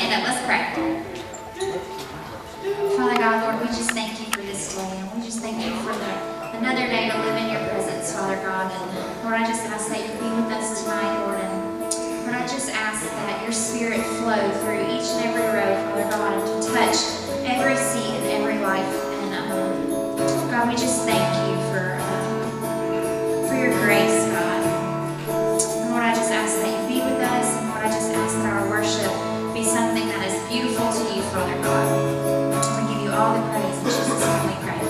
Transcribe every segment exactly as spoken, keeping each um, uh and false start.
stand up. Let's pray. Father God, Lord, we just thank you for this day. And we just thank you for the, another day to live in your presence, Father God. And Lord, I just ask that you be with us tonight, Lord. And Lord, I just ask that your spirit flow through each and every row, Father God, and to touch every seat and every life. And um, God, we just thank you for, uh, for your grace, God. And Lord, I just ask that you be with us. And Lord, I just ask that our worship be something that is beautiful to you, Father God. And we give you all the praise in Jesus' name we pray.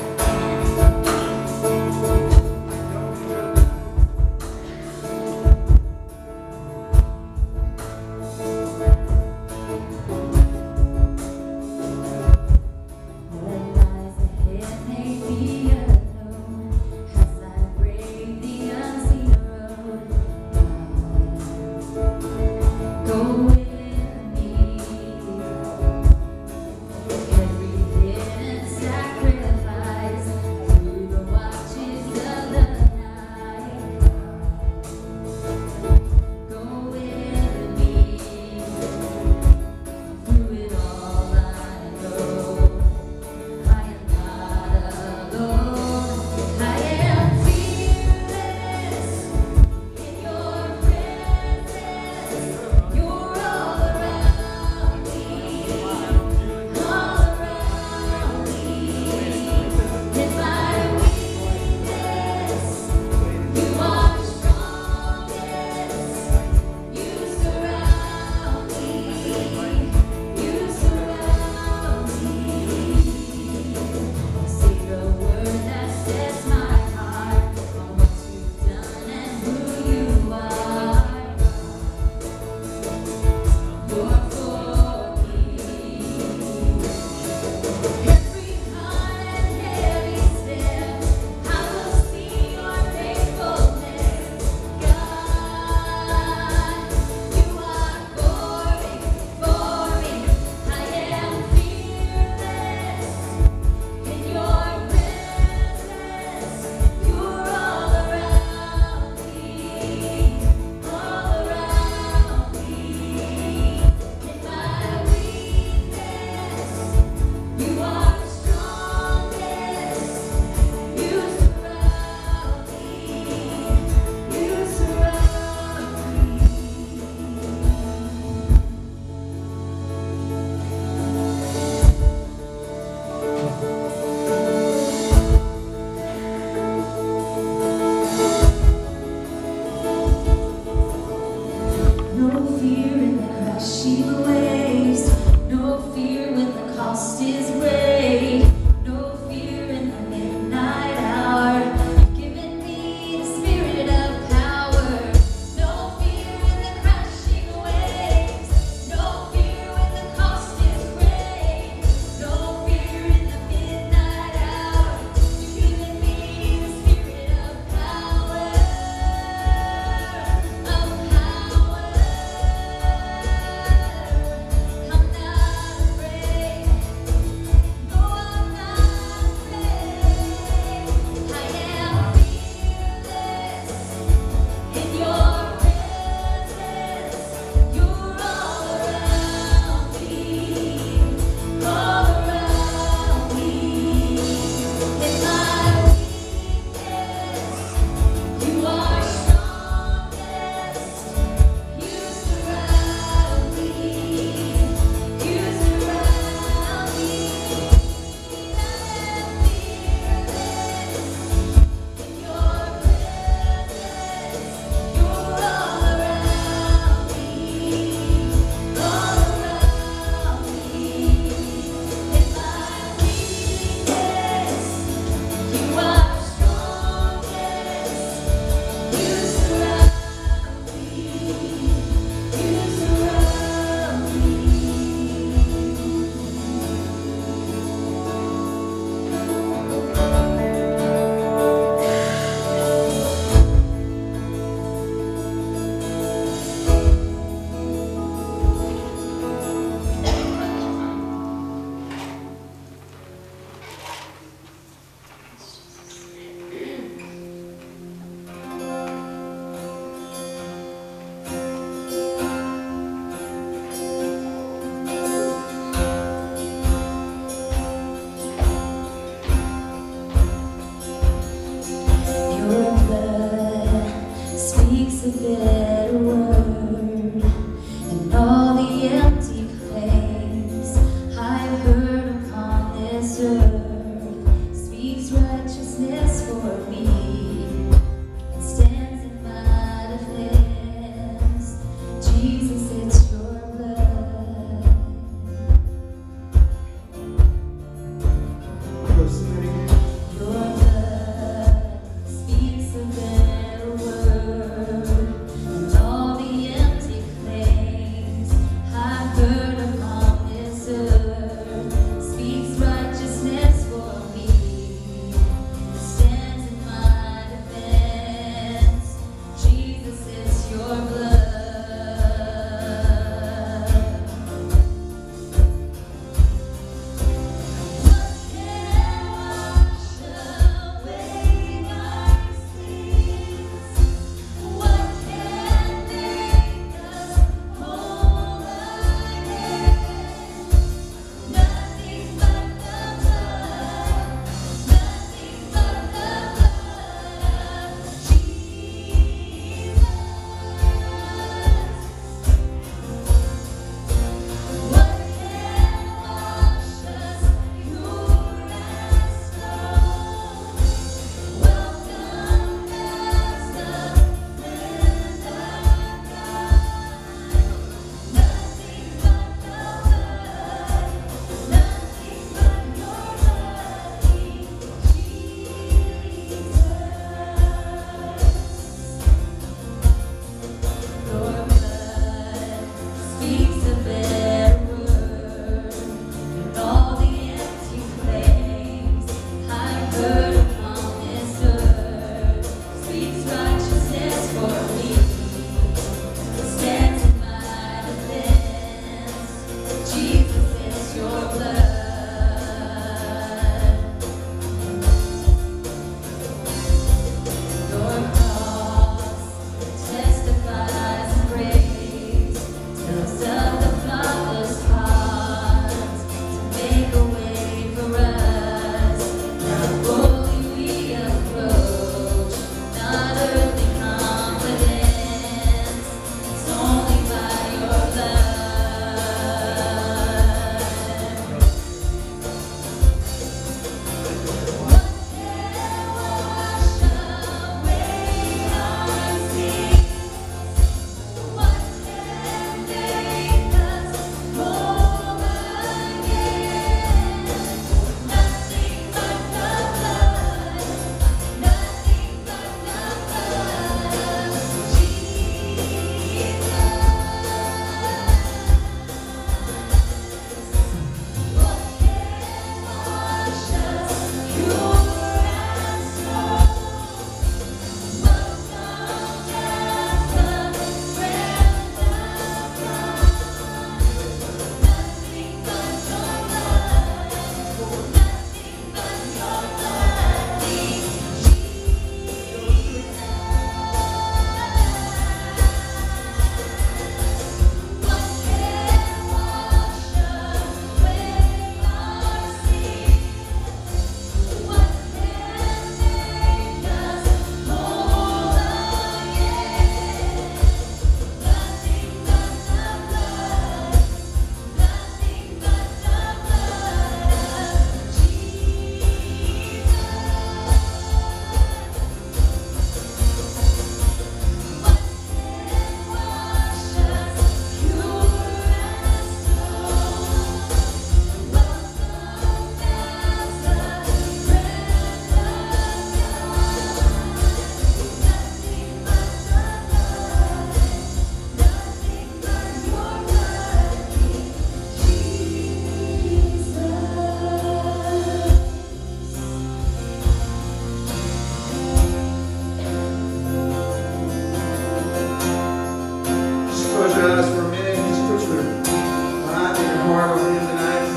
close your eyes for a minute. Just put your mind and your heart on Him tonight.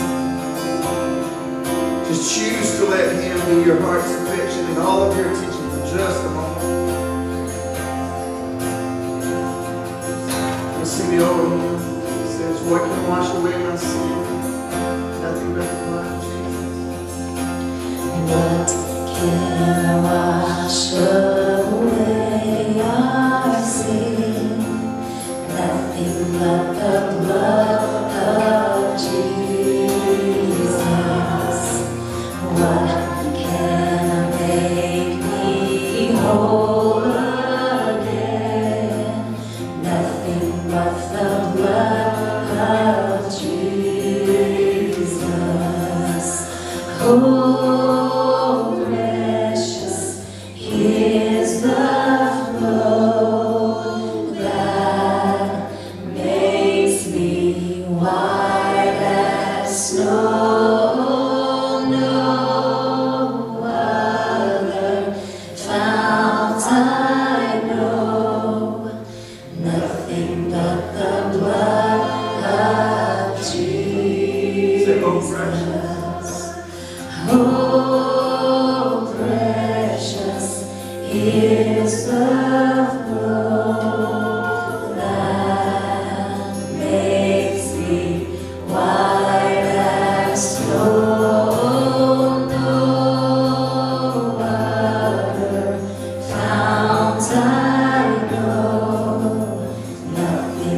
Just choose to let Him be your heart's affection and all of your attention for just a moment. We'll sing the old hymn. It says, what can wash away my sin? Nothing but the blood of Jesus. What can wash away our sin? Nothing but the blood of Jesus. What can make me whole again? Nothing but the blood of Jesus. Oh, precious is the flow that makes me white as snow. No other fount I know, nothing but the blood of Jesus. Say, oh, precious. Oh, precious is the flow that makes me white as snow. No other fount I know, nothing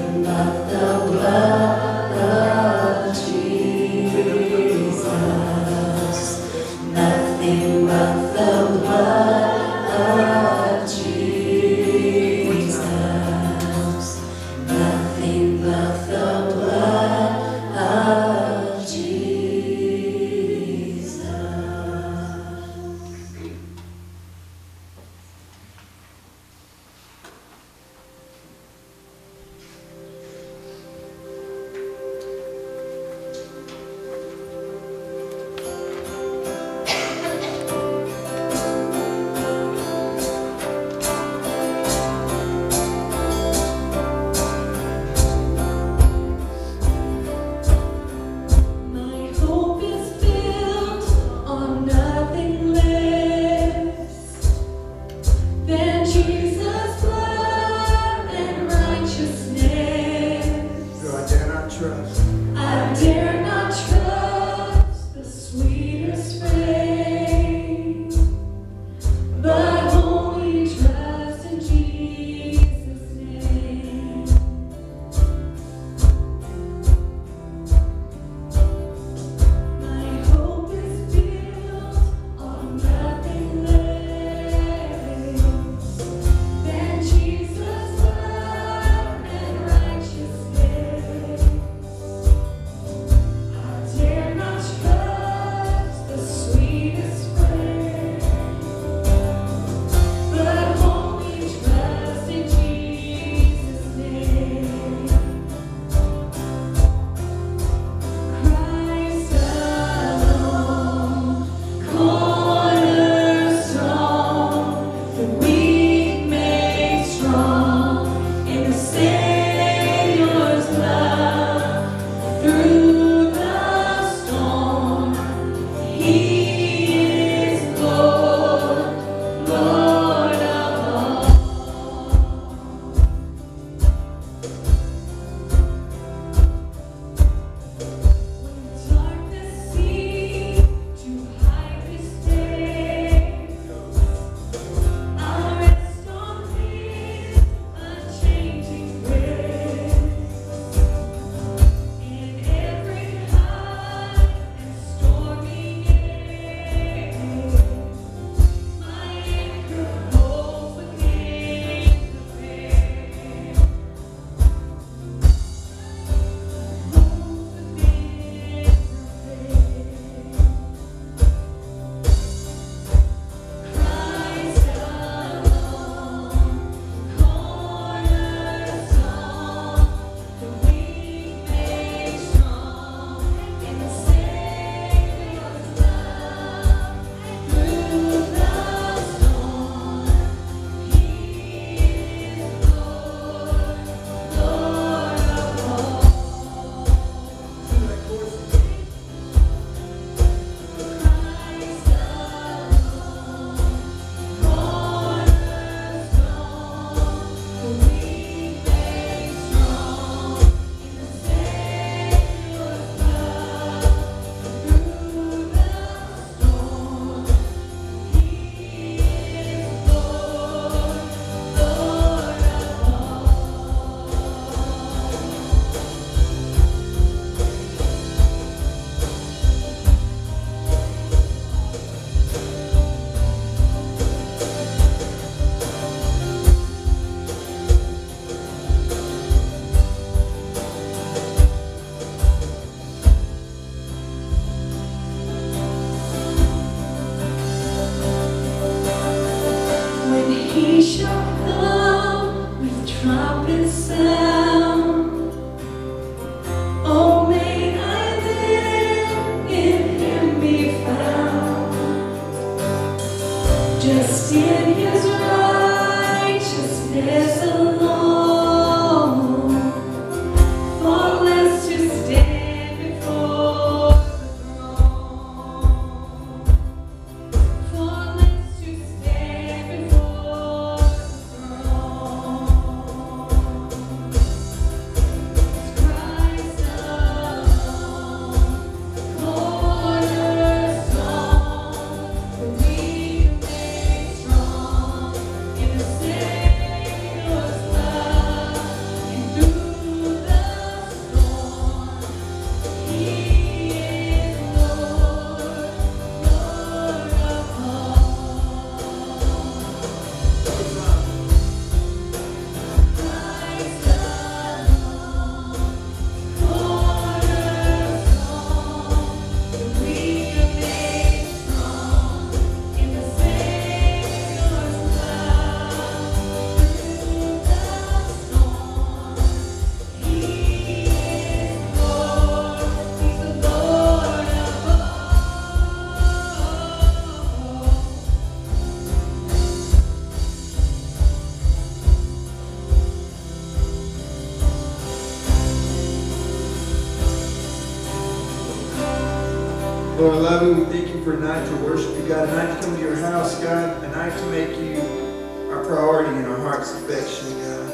Lord, I love you. We thank you for a night to worship you, God. A night to come to your house, God. A night to make you our priority and our heart's affection, God.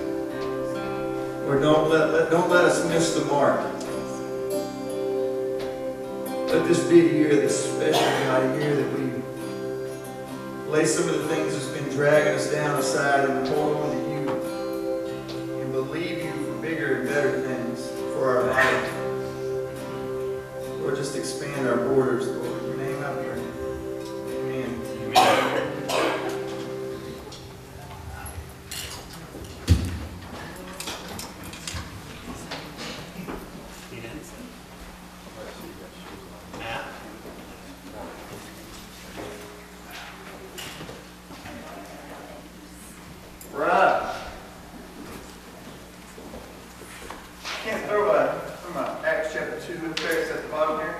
Lord, don't let, let, don't let us miss the mark. Let this be a year that's special, God, a year that we lay some of the things that's been dragging us down aside and hold on to you and believe you for bigger and better things for our life. Lord, just expand our borders, Lord. In your name I pray. Amen. Amen. Right. Can't throw a from a Acts chapter two up there. It's at the bottom here.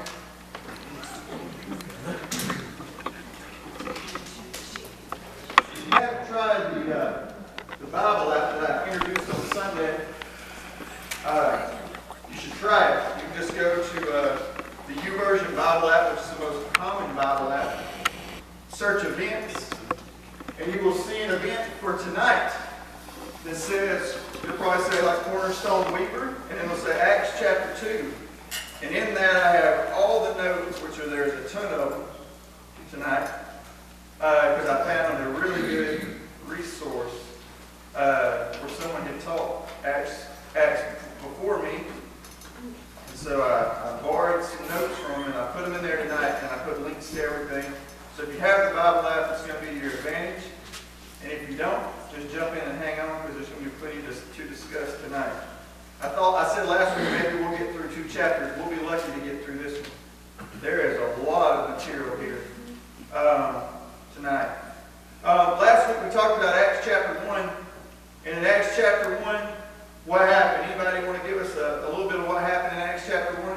If you haven't tried the uh, the Bible app that I introduced on Sunday, uh, you should try it. You can just go to uh, the YouVersion Bible app, which is the most common Bible app. Search events, and you will see an event for tonight that says, you'll probably say like Cornerstone Weeper, and it'll say Acts chapter two. And in that I have all the notes, which are there's a ton of them tonight, because uh, I found a really good resource uh, where someone had taught Acts, Acts before me. And so I, I borrowed some notes from them, and I put them in there tonight, and I put links to everything. So if you have the Bible app, it's going to be to your advantage. And if you don't, just jump in and hang on, because there's going to be plenty to, to discuss tonight. I thought, I said last week maybe we'll get through two chapters. We'll be lucky to get through this one. There is a lot of material here um, tonight. Um, last week we talked about Acts chapter one. And in Acts chapter one, what happened? Anybody want to give us a, a little bit of what happened in Acts chapter one?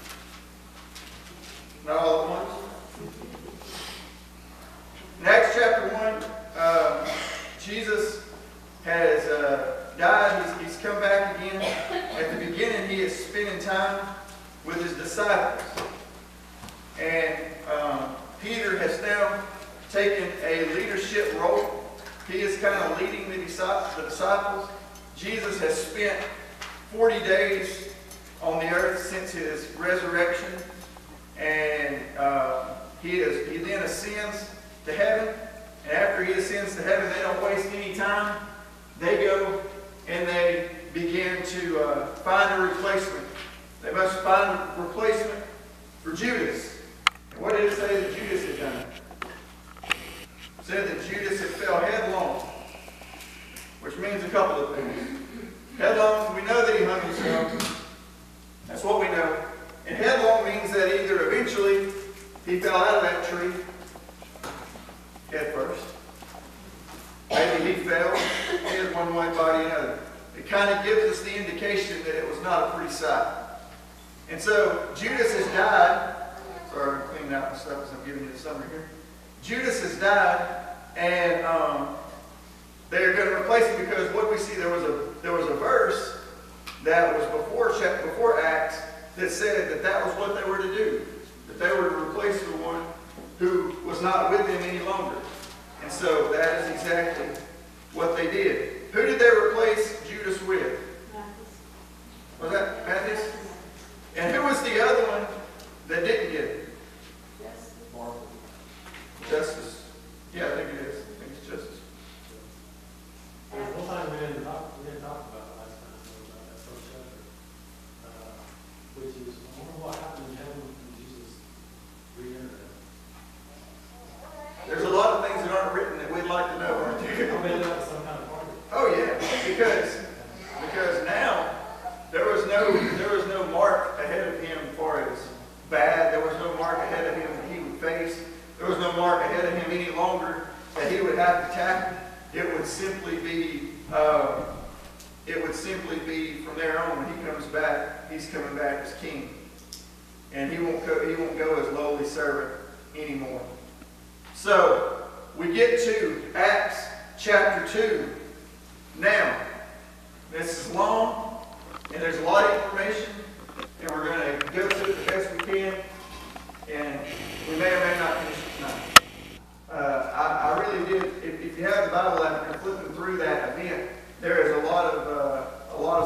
Not all at once? In Acts chapter one, uh, Jesus has uh, died. He's, he's come back again. At the beginning, he is spending time with his disciples. And um, Peter has now taken a leadership role. He is kind of leading the disciples. Jesus has spent forty days on the earth since his resurrection. And uh, he, is, he then ascends to heaven. And after he ascends to heaven, they don't waste any time. They go and they begin to uh, find a replacement. They must find a replacement for Judas. And what did it say that Judas had done? It said that Judas had fell headlong, which means a couple of things. Headlong, we know that he hung himself. That's what we know. And headlong means that either eventually he fell out of that tree head first. Maybe he fell, head one way, body another. It kind of gives us the indication that it was not a pretty sight. And so Judas has died. Sorry, I'm cleaning out my stuff as I'm giving you the summary here. Judas has died, and um, they're going to replace him because what we see, there was a there was a verse that was before before Acts that said that that was what they were to do, that they were to replace the one who was not with them any longer. And so that is exactly what they did. Who did they replace Judas with? Was that Matthias? And who was the other one that didn't get it? Justice. Yeah, I think it is. I think it's Justice. There's one thing we didn't talk, we didn't talk about last time, about that first chapter, uh, which is, I wonder what happened in heaven when Jesus re-entered it. There's a lot of things that aren't written that we'd like to know, aren't there? I mean, that was some kind of party. Oh yeah, because because now there was no there was no mark ahead of him as far as bad. There was no mark ahead of him that he would face. There was no mark ahead of him any longer that he would have to tackle. It would simply be uh, it would simply be from there on when he comes back. He's coming back as king, and he won't go, he won't go as lowly servant anymore. So we get to Acts chapter two. Now, this is long, and there's a lot of information, and we're going to go through it the best we can.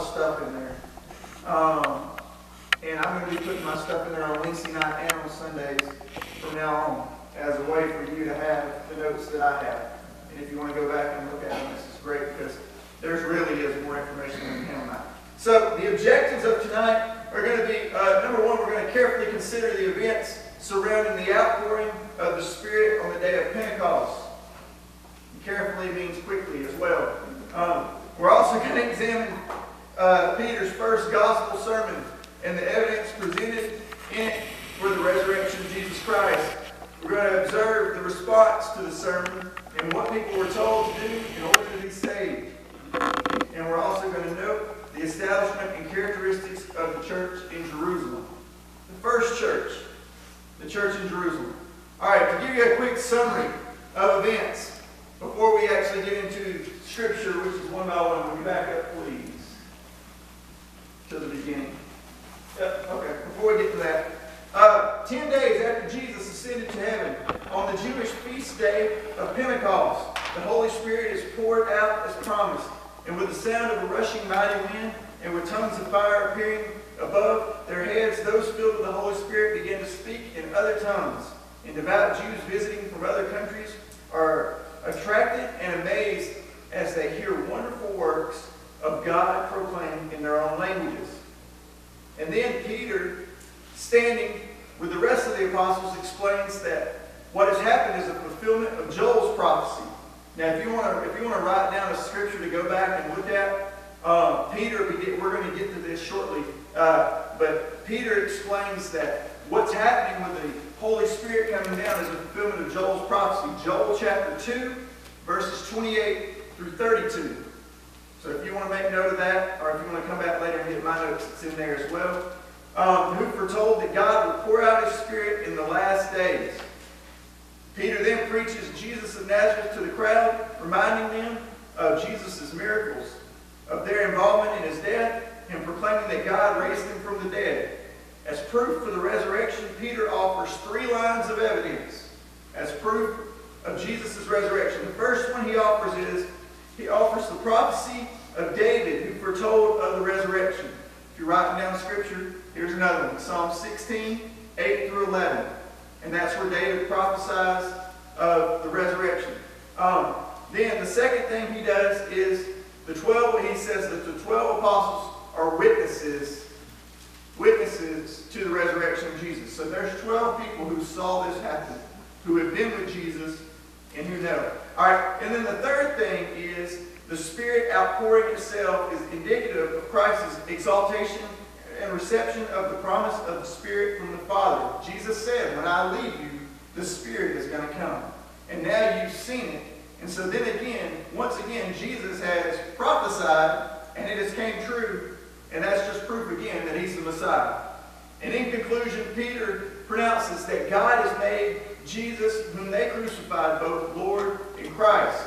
of stuff in there. Um, and I'm going to be putting my stuff in there on Wednesday night and on Sundays from now on as a way for you to have the notes that I have. And if you want to go back and look at them, this is great because there really is more information than him and I. So the objectives of tonight are going to be, uh, number one, we're going to carefully consider the events surrounding the outpouring of the Spirit on the day of Pentecost. And carefully means quickly as well. Um, we're also going to examine uh, Peter's first gospel sermon and the evidence presented in it for the resurrection of Jesus Christ. We're going to observe the response to the sermon and what people were told to do in order to be saved. And we're also going to note the establishment and characteristics of the church in Jerusalem. The first church, the church in Jerusalem. All right, to give you a quick summary of events before we actually get into Scripture, which is one by one. Will you back up, please, to the beginning? Yep, okay, before we get to that. Uh, ten days after Jesus ascended to heaven, on the Jewish feast day of Pentecost, the Holy Spirit is poured out as promised. And with the sound of a rushing mighty wind, and with tongues of fire appearing above their heads, those filled with the Holy Spirit began to speak in other tongues. And devout Jews visiting from other countries are attracted and amazed as they hear wonderful works of God proclaimed in their own languages. And then Peter, standing with the rest of the apostles, explains that what has happened is a fulfillment of Joel's prophecy. Now, if you want to, if you want to write down a scripture to go back and look at, uh, Peter, we get, we're going to get to this shortly. Uh, but Peter explains that what's happening with the Holy Spirit coming down is a fulfillment of Joel's prophecy. Joel chapter two, verses twenty-eight through thirty-two. So if you want to make note of that, or if you want to come back later and get my notes, it's in there as well. Um, who foretold that God would pour out His Spirit in the last days. Peter then preaches Jesus of Nazareth to the crowd, reminding them of Jesus' miracles, of their involvement in His death, and proclaiming that God raised Him from the dead. As proof for the resurrection, Peter offers three lines of evidence as proof of Jesus' resurrection. The first one he offers is, he offers the prophecy of David, who foretold of the resurrection. If you're writing down Scripture, here's another one. Psalm sixteen, eight through eleven. And that's where David prophesies of the resurrection. Um, then the second thing he does is the twelve, he says that the twelve apostles are witnesses, witnesses to the resurrection of Jesus. So there's twelve people who saw this happen, who have been with Jesus, and who know. All right, and then the third thing is the Spirit outpouring itself is indicative of Christ's exaltation and reception of the promise of the Spirit from the Father. Jesus said, when I leave you, the Spirit is going to come. And now you've seen it. And so then again, once again, Jesus has prophesied, and it has came true, and that's just proof again that He's the Messiah. And in conclusion, Peter pronounces that God has made Jesus, whom they crucified, both Lord and Christ.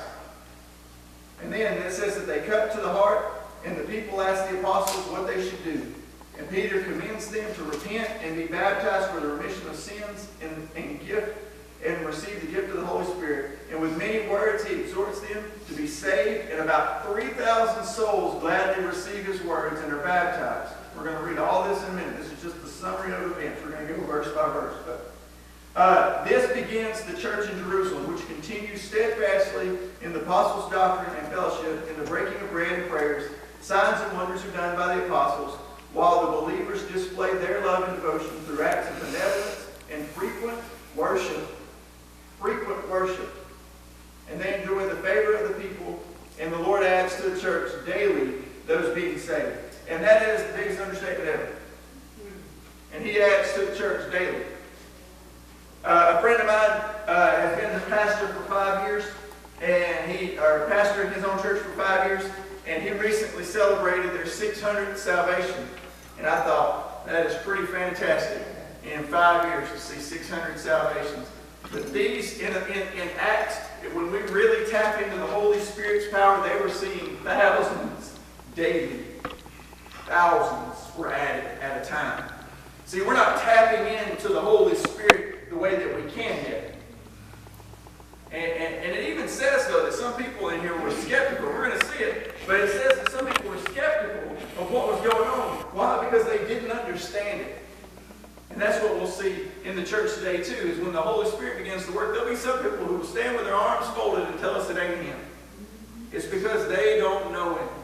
And then it says that they cut to the heart, and the people asked the apostles what they should do. And Peter commends them to repent and be baptized for the remission of sins and, and gift and receive the gift of the Holy Spirit. And with many words he exhorts them to be saved, and about three thousand souls gladly receive his words and are baptized. We're going to read all this in a minute. This is just the summary of events. We're going to go verse by verse. But uh, this begins the church in Jerusalem, which continues steadfastly in the apostles' doctrine and fellowship, in the breaking of bread and prayers. Signs and wonders are done by the apostles, while the believers display their love and devotion through acts of benevolence and frequent worship. Frequent worship. And they enjoy the favor of the people, and the Lord adds to the church daily those being saved. And that is the biggest understatement ever. And He adds to the church daily. Uh, a friend of mine uh, has been the pastor for five years, and he, or pastor in his own church for five years, and he recently celebrated their six hundredth salvation. And I thought, that is pretty fantastic. In five years to see six hundred salvations. But these, in, in, in Acts, when we really tap into the Holy Spirit's power, they were seeing thousands daily. Thousands were added at a time. See, we're not tapping into the Holy Spirit the way that we can yet. And, and, and it even says, though, that some people in here were skeptical. We're going to see it. But it says that some people were skeptical of because they didn't understand it. And that's what we'll see in the church today too, is when the Holy Spirit begins to work, there'll be some people who will stand with their arms folded and tell us it ain't Him. It's because they don't know Him.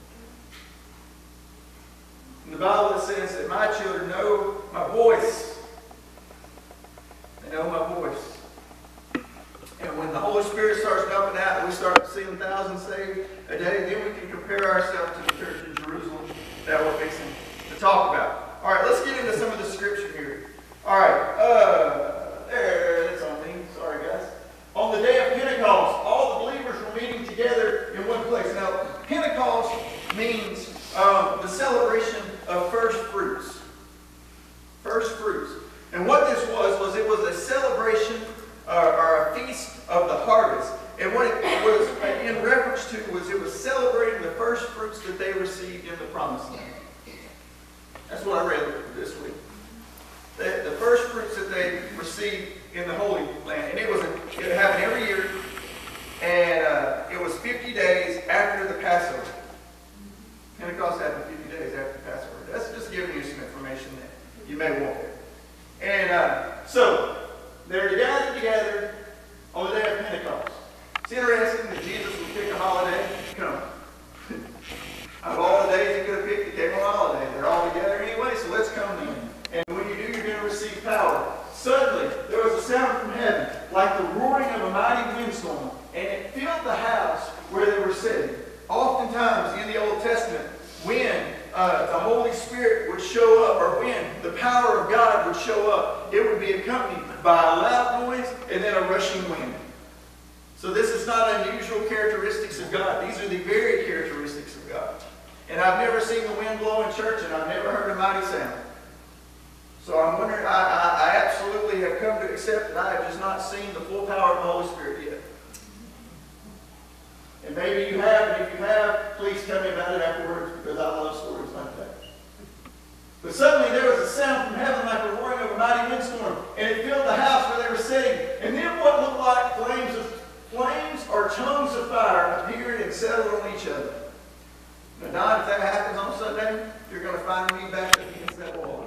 In the Bible it says that my children know my voice. They know my voice. And when the Holy Spirit starts dumping out and we start seeing thousands saved a day, then we can compare ourselves to the church in Jerusalem that we're fixing to talk about. All right, let's get into some of the scripture here. All right, uh, there, that's on me. Sorry, guys. On the day of Pentecost, all the believers were meeting together in one place. Now, Pentecost means um, the celebration of first fruits. First fruits. And what this was, was it was a celebration uh, or a feast of the harvest. And what it was in reference to was it was celebrating the first fruits that they received in the promised land. That's what I read this week. The, the first fruits that they received in the Holy Land. And it was a, it happened every year. And uh, it was fifty days after the Passover. Pentecost happened fifty days after the Passover. That's just giving you some information that you may want. And uh, so, they're gathered together on the day of Pentecost. It's interesting that Jesus would pick a holiday to come. Out of all the days he could have picked, he came on a holiday. They're all together anyway, so let's come then. And when you do, you're going to receive power. Suddenly, there was a sound from heaven, like the roaring of a mighty windstorm, and it filled the house where they were sitting. Oftentimes in the Old Testament, when uh, the Holy Spirit would show up, or when the power of God would show up, it would be accompanied by a loud noise and then a rushing wind. So this is not unusual characteristics of God. These are the very characteristics of God. And I've never seen the wind blow in church, and I've never heard a mighty sound. So I'm wondering, I, I, I absolutely have come to accept that I have just not seen the full power of the Holy Spirit yet. And maybe you have, and if you have, please tell me about it afterwards, because I love stories like that. But suddenly there was a sound from heaven like the roaring of a mighty windstorm, and it filled the house where they were sitting. And then what looked like flames of flames or tongues of fire appeared and settled on each other. Now, Don, if that happens on Sunday, you're going to find me back up against that wall.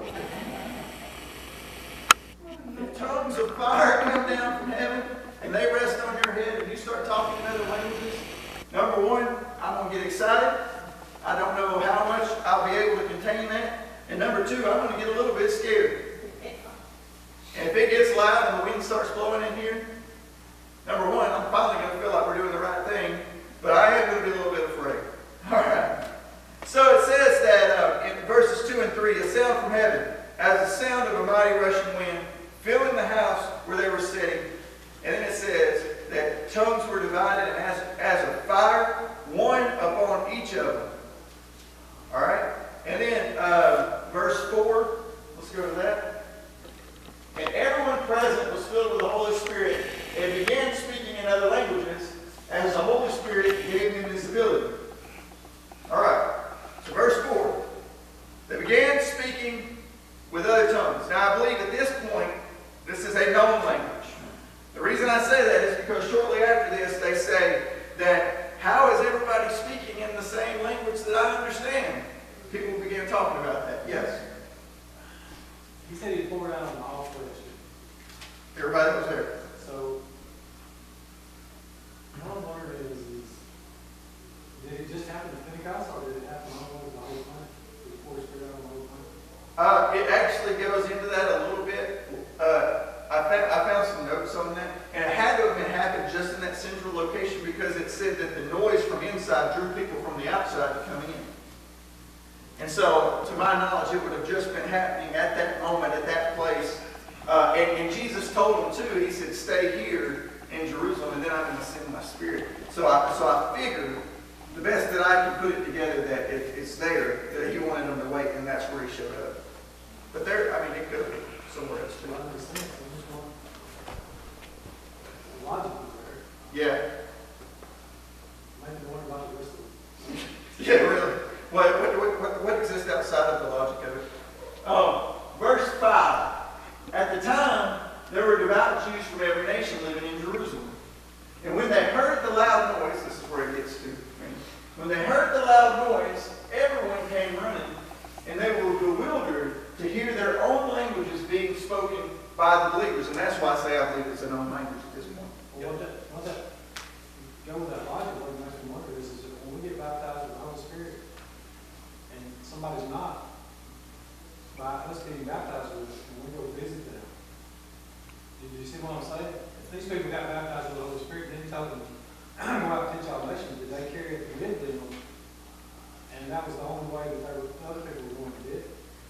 If tongues of fire come down from heaven and they rest on your head and you start talking in other languages, number one, I'm going to get excited. I don't know how much I'll be able to contain that. And number two, I'm going to get a little bit scared. And if it gets loud and the wind starts blowing in here, number one, I'm finally going to feel like we're doing the right thing, but I am going to be a little bit afraid. All right. So it says that uh, in verses two and three, a sound from heaven, as the sound of a mighty rushing wind, filling the house where they were sitting. And then it says that tongues were divided as, as a fire, one upon each of them. All right. And then uh, verse four, let's go to that. And everyone present was filled with the Holy Spirit and began speaking in other languages as the Holy Spirit gave them this ability. All right. So verse four. They began speaking with other tongues. Now I believe at this point, this is a known language. The reason I say that is because shortly after this, they say that how is everybody speaking in the same language that I understand? People began talking about that. Yes. He said he poured out on all flesh. Everybody that was there. So, what I'm wondering is, is, did it just happen at Pentecost, or did it happen all over the whole planet? Did the Holy Spirit on the whole planet? Uh, it actually goes into that a little bit. Uh, I, found, I found some notes on that, and it had to have been happened just in that central location because it said that the noise from inside drew people from the outside to come in. And so, to my knowledge, it would have just been happening at that moment, at that place. Uh, and, and Jesus told them too, he said, stay here in Jerusalem, and then I'm going to send my Spirit. So I, so I figured, the best that I can put it together, that it, it's there, that he wanted them to wait, and that's where he showed up. But there, I mean, it could have been somewhere else too. I understand. I just want the logic was there. Yeah. Maybe the one about the rest of it. Yeah, really. What, what, what, what exists outside of the logic of it? Um, verse five. At the time, there were devout Jews from every nation living in Jerusalem. And when they heard the loud noise, this is where it gets to. When they heard the loud noise, everyone came running, and they were bewildered by the believers. And that's why I say I believe it's a known language at this point. Well, what that, what that, go with that logic, what makes me wonder is, is that when we get baptized with the Holy Spirit, and somebody's not, by us getting baptized with it, and we go visit them, do you see what I'm saying? If these people got baptized with the Holy Spirit, then he told them, go out and teach all nations, did they carry it with them? And that was the only way that they were, other people were going to get it.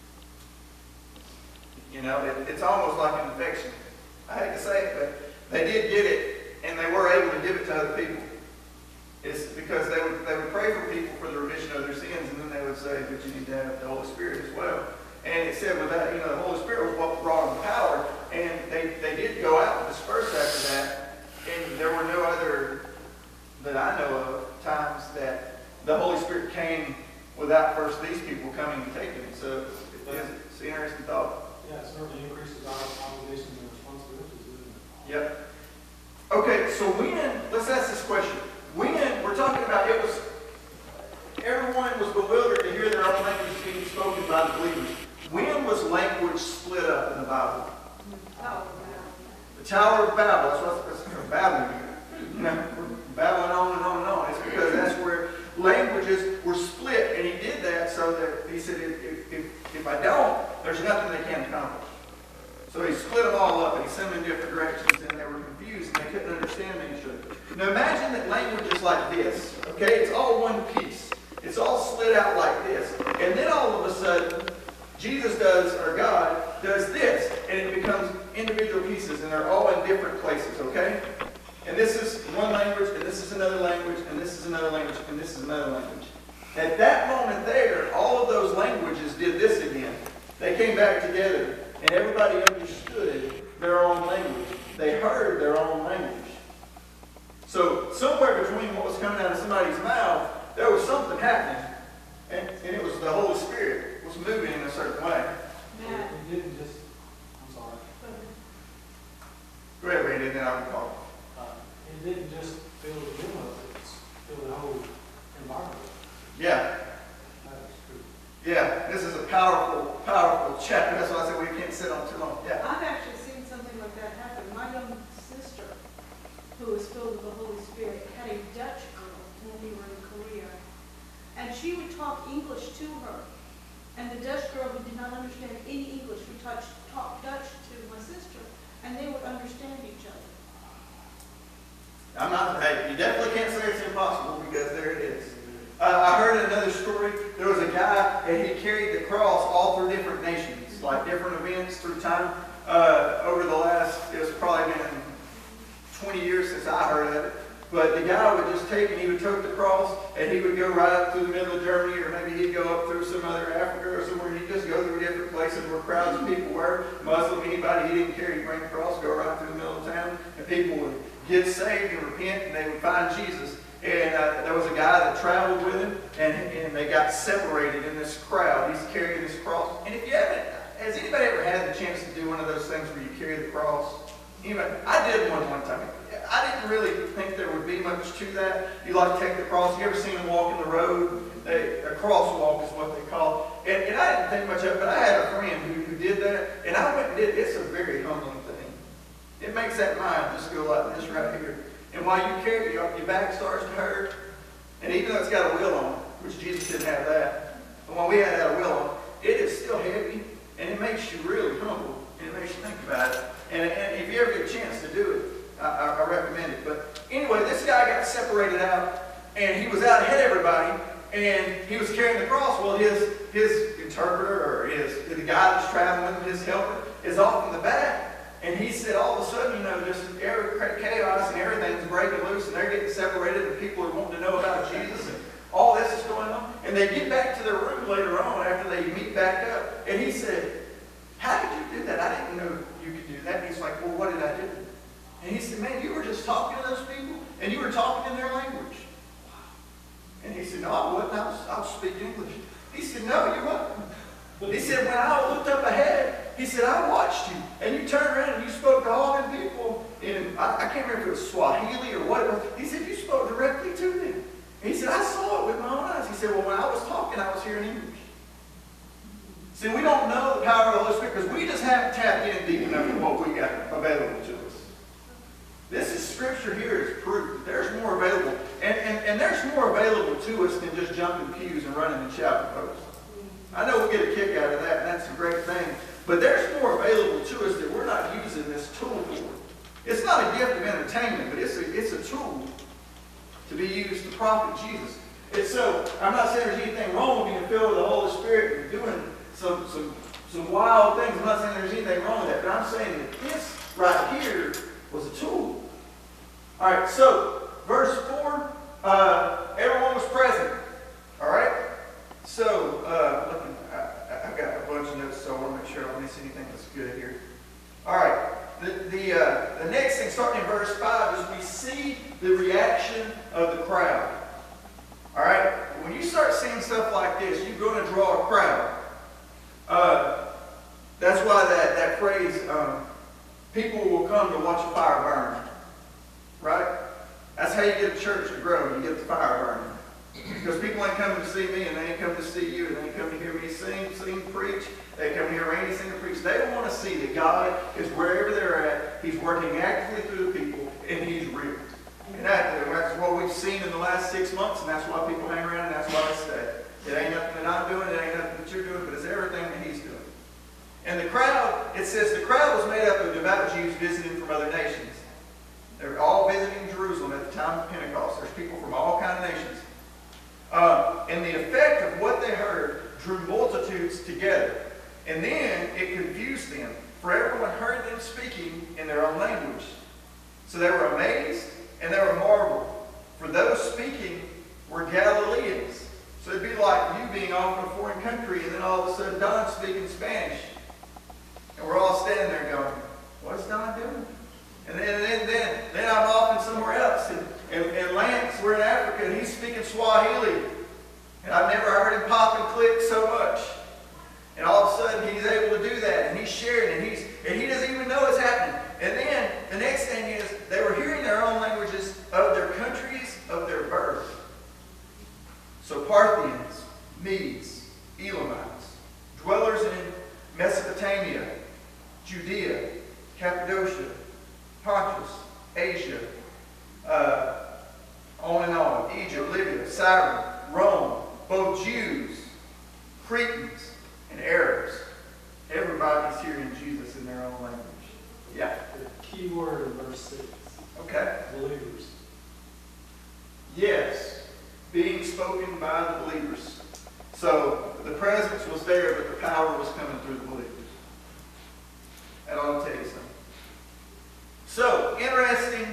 You know, it, it's almost like an infection. I hate to say it, but they did get it, and they were able to give it to other people. It's because they would, they would pray for people for the remission of their sins, and then they would say, but you need to have the Holy Spirit as well. And it said with that, you know, the Holy Spirit was what brought them power, and they, they did go out and disperse after that, and there were no other, that I know of, times that the Holy Spirit came without first these people coming and taking it. So it's, it's an interesting thought. Yeah, it certainly increases our obligations and responsibilities, isn't it? Yep. Okay, so when, let's ask this question. When, we're talking about it was, everyone was bewildered to hear their own language being spoken by the believers. When was language split up in the Bible? The Tower of Babel. That's what that's Babel. You know, we're babbling on and on and on. It's because that's where languages were split, and he did that so that he said, if, if, if, if I don't, there's nothing they can accomplish. So he split them all up, and he sent them in different directions, and they were confused, and they couldn't understand each other. Now imagine that language is like this, okay? It's all one piece. It's all split out like this. And then all of a sudden, Jesus does, or God, does this, and it becomes individual pieces, and they're all in different places, okay? And this is one language, and this is another language, and this is another language, and this is another language. At that moment there, all of those languages did this again. They came back together, and everybody understood their own language. They heard their own language. So somewhere between what was coming out of somebody's mouth, there was something happening. And, and it was the Holy Spirit was moving in a certain way. Yeah. It didn't just, I'm sorry. Go ahead, Randy, and then I'll call. Uh, it didn't just fill the room up, it's filled the whole environment. Yeah. That is true. Yeah, this is a powerful, powerful chapter. That's why I said we can't sit on too long. Yeah. I've actually seen something like that happen. My young sister, who was filled with the Holy Spirit, had a Dutch girl when we were in Korea. And she would talk English to her. And the Dutch girl, who did not understand any English, would touch, talk Dutch to my sister. And they would understand each other. I'm not, hey, you definitely can't say it's impossible because there it is. Uh, I heard another story. There was a guy, and he carried the cross all through different nations, like different events through time. Uh, over the last, it's probably been twenty years since I heard of it. But the guy would just take, and he would tote the cross, and he would go right up through the middle of Germany, or maybe he'd go up through some other Africa or somewhere, and he'd just go through different places where crowds of people were. Muslim, anybody he didn't carry, he'd bring the cross, go right through the middle of town, and people would get saved and repent, and they would find Jesus. And uh, there was a guy that traveled with him, and, and they got separated in this crowd. He's carrying this cross. And if you haven't, has anybody ever had the chance to do one of those things where you carry the cross? Anyway, I did one one time. I didn't really think there would be much to that. You like to take the cross. You ever seen them walk in the road? They, a crosswalk is what they call it. And, and I didn't think much of it, but I had a friend who, who did that, and I went and did it. It's a very humbling thing. It makes that mind just go like this right here. And while you carry it, your, your back starts to hurt. And even though it's got a wheel on it, which Jesus didn't have that, but when we had that wheel on, it is still heavy, and it makes you really humble, and it makes you think about it. And, and if you ever get a chance to do it, I, I, I recommend it. But anyway, this guy got separated out, and he was out ahead of everybody, and he was carrying the cross. Well, his, his interpreter, or his, the guy that's traveling with him, his helper, is off in the back. And he said all of a sudden, you know, just every chaos and everything's breaking loose, and they're getting separated, and people are wanting to know about Jesus, and all this is going on. And they get back to their room later on after they meet back up, and he said, how did you do that? I didn't know you could do that. And he's like, well, what did I do? And he said, man, you were just talking to those people, and you were talking in their language. And he said, no, I wasn't. I was, I was speaking English. He said, no, you wasn't. He said, when I looked up ahead, he said, I watched you, and you turned around and you spoke to all them people in, I, I can't remember if it was Swahili or what it was. He said, you spoke directly to them. And he said, I saw it with my own eyes. He said, well, when I was talking, I was hearing English. See, we don't know the power of the Holy Spirit because we just haven't tapped in deep enough to what we available to us. This is scripture here is proof that there's more available. And, and, and there's more available to us than just jumping pews and running the chapel posts. I know we get a kick out of that, and that's a great thing. But there's more available to us that we're not using this tool for. It's not a gift of entertainment, but it's a, it's a tool to be used to profit Jesus. It's so, I'm not saying there's anything wrong with being filled with the Holy Spirit and doing some, some, some wild things. I'm not saying there's anything wrong with that, but I'm saying that this right here was a tool. All right, so verse four, uh, everyone was present. All right? So, uh, looking, I, I've got a bunch of notes, so I want to make sure I don't miss anything that's good here. All right. The, the, uh, the next thing, starting in verse five, is we see the reaction of the crowd. All right? When you start seeing stuff like this, you're going to draw a crowd. Uh, that's why that, that phrase, um, people will come to watch a fire burn. Right? That's how you get a church to grow. You get the fire burning. Because people ain't coming to see me, and they ain't coming to see you, and they ain't coming to hear me sing, sing, preach. They come to hear Randy sing and preach. They want to see that God is wherever they're at. He's working actively through the people, and He's real. And that, that's what we've seen in the last six months, and that's why people hang around, and that's why they stay. It ain't nothing that I'm doing, it ain't nothing that you're doing, but it's everything that He's doing. And the crowd, it says the crowd was made up of devout Jews visiting from other nations. They were all visiting Jerusalem at the time of Pentecost. There's people from all kinds of nations. Uh, and the effect of what they heard drew multitudes together. And then it confused them, for everyone heard them speaking in their own language. So they were amazed and they were marveled. For those speaking were Galileans. So it'd be like you being off in a foreign country and then all of a sudden Don's speaking Spanish. And we're all standing there going, what's Don doing? And then, then, then, then I'm off in somewhere else. And, and, and Lance, we're in Africa, and he's speaking Swahili. And I've never heard him pop and click so much. And all of a sudden, he's able to do that. And he's sharing, and, he's, and he doesn't even know it's happening. And then, the next thing is, they were hearing their own languages of their countries of their birth. So Parthians, Medes, Elamites, dwellers in Mesopotamia, Judea, Cappadocia, Pontus, Asia, uh, on and on, Egypt, Libya, Cyrene, Rome, both Jews, Cretans, and Arabs. Everybody's hearing Jesus in their own language. Yeah. The key word in verse six. Okay. Believers. Yes. Being spoken by the believers. So the presence was there, but the power was coming through the believers. And I'll tell you something. So, interesting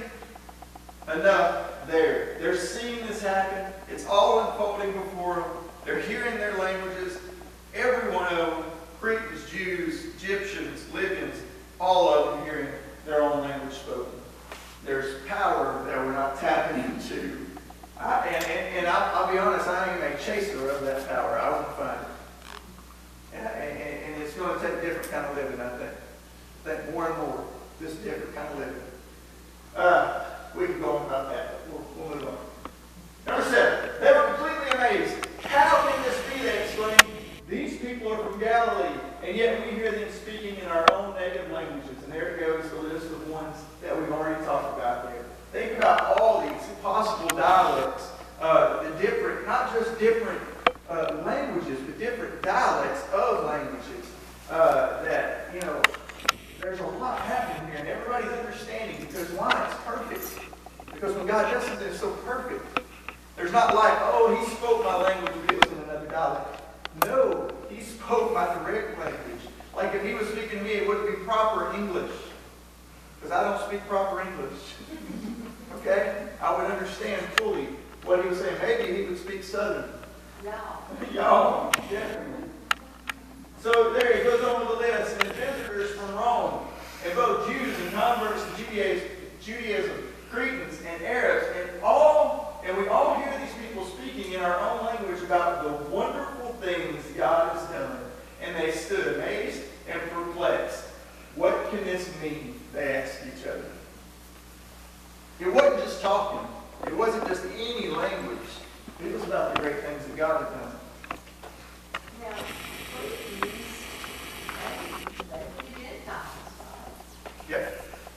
enough there. They're seeing this happen. It's all unfolding before them. They're hearing their languages. Every one of them, Cretans, Jews, Egyptians, Libyans, all of them hearing their own language spoken. There's power that we're not tapping into. I, and and, and I'll, I'll be honest, I ain't a chaser of that power. I won't find it. And, and, and it's going to take a different kind of living, I think. I think more and more. This different kind of living. Uh, we can go on about that, but we'll, we'll move on. Number seven. They were completely amazed. How can this be, they exclaimed? These people are from Galilee, and yet we hear them speaking in our own native languages. And there it goes, the list of ones that we've already talked about there. Think about all these possible dialects, uh, the different, not just different uh, languages, but different dialects of languages uh, that, you know, there's a lot happening here, and everybody's understanding because why? It's perfect. Because when God does something, it's so perfect. There's not like, oh, he spoke my language, but it was in another dialect. No, he spoke my direct language. Like if he was speaking to me, it wouldn't be proper English. Because I don't speak proper English. Okay? I would understand fully what he was saying. Maybe he would speak Southern. Y'all. Y'all, definitely. So there he goes on with the list. And visitors from Rome, and both Jews and converts to Judaism, Judaism, Cretans and Arabs, and all, and we all hear these people speaking in our own language about the wonderful things God has done. And they stood amazed and perplexed. What can this mean? They asked each other. It wasn't just talking. It wasn't just any language. It was about the great things that God had done. Now, please, they did talk. Yeah.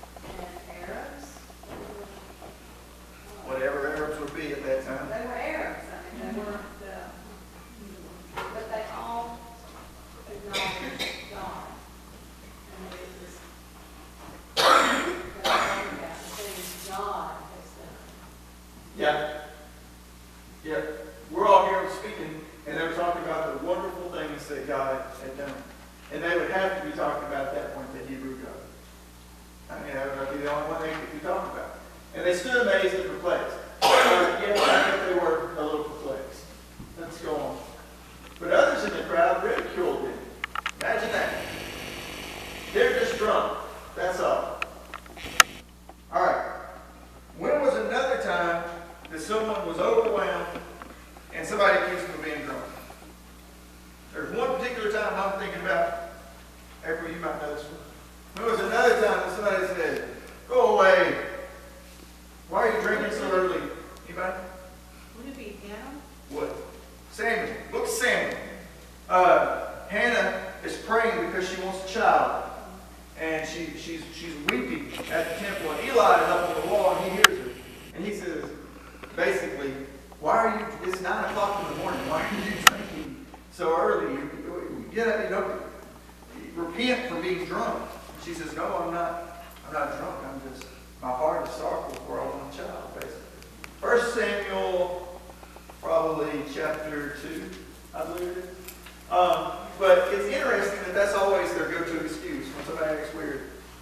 God had done. And they would have to be talking about at that point the Hebrew God. I mean, that would be the only one they could be talking about. And they stood amazed and perplexed. Uh, yes, I think they were a little perplexed. Let's go on. But others in the crowd ridiculed him. Imagine that. They're just drunk. That's all. All right. When was another time that someone was overwhelmed and somebody accused them of being drunk? There's one particular time I'm thinking about. April, you might know this one. When was another time that somebody said, "Go away. Why are you drinking so early?" Anybody? Would it be Hannah? What? Samuel. Look at Samuel. Uh, Hannah is praying because she wants a child. And she, she's, she's weeping at the temple. And Eli is up on the wall and he hears her. And he says, basically, why are you, it's nine o'clock in the morning. Why are you drinking so early? You, you, you get up, you know, repent for being drunk. And she says, no, I'm not, I'm not drunk. I'm just, my heart is sorrowful for I want a child, basically. First Samuel, probably chapter two, I believe it is. Um, but it's interesting that that's always their go-to excuse when somebody acts weird.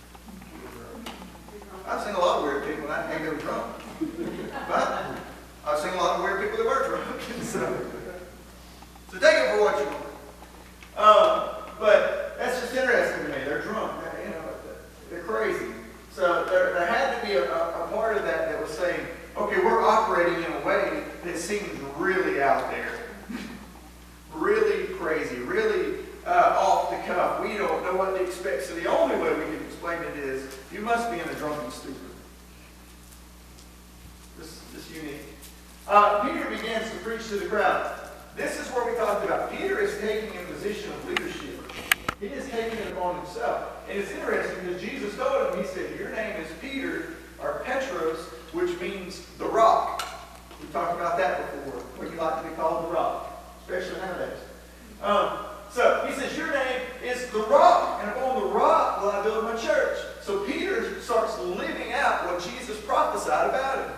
I've seen a lot of weird people that think they were drunk. But I've seen a lot of weird people that were drunk. so, so take it for what you want. Um, but that's just interesting to me. They're drunk. You know, they're crazy. So there, there had to be a, a part of that that was saying, okay, we're operating in a way that seems really out there. Really crazy, really uh, off the cuff. We don't know what to expect. So the only way we can explain it is, you must be in a drunken stupor. This is unique. Uh, Peter begins to preach to the crowd. This is where we talked about. Peter is taking a position of leadership. He is taking it upon himself. And it's interesting because Jesus told him, he said, your name is Peter, or Petros, which means the rock. We talked about that before, where you like to be called the rock. Especially nowadays. Um, so he says, your name is the rock, and upon the rock will I build my church. So Peter starts living out what Jesus prophesied about him.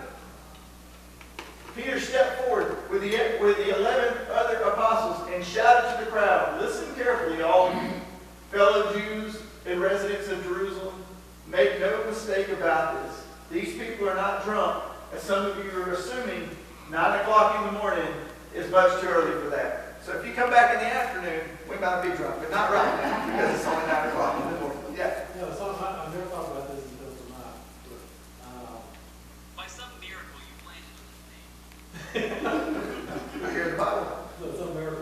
Peter stepped forward with the, with the eleven other apostles and shouted to the crowd, listen carefully, all you fellow Jews and residents of Jerusalem. Make no mistake about this. These people are not drunk, as some of you are assuming. Nine o'clock in the morning is much too early for that. So if you come back in the afternoon, we might be drunk, but not right now because it's only nine o'clock in the morning. Yeah. Yeah, so I, I've never thought about this until tonight. But, uh, By some miracle, you planted on this name. I hear the Bible. look, some miracle.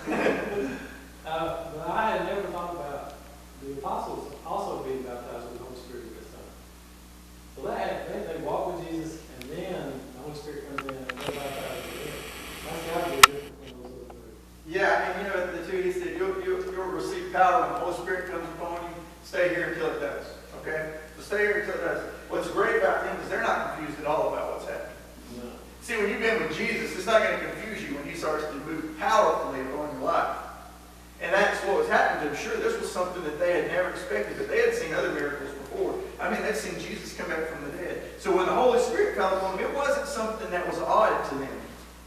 uh, but I had never thought about the apostles also being baptized with the Holy Spirit at this time. So that they, they walk with Jesus, and then the Holy Spirit comes in and they're baptized with him. That's got to be different from those other three. Yeah, and you know, the two, he said, you'll, you'll, you'll receive power when the Holy Spirit comes upon you. Stay here until it does. Okay? So stay here until it does. What's great about them is they're not confused at all about what's happening. No. See, when you've been with Jesus, it's not going to confuse you when he starts to move powerfully upon your life. And that's what was happening to them. Sure, this was something that they had never expected, but they had seen other miracles before. I mean, they'd seen Jesus come back from the dead. So when the Holy Spirit fell upon them, it wasn't something that was odd to them.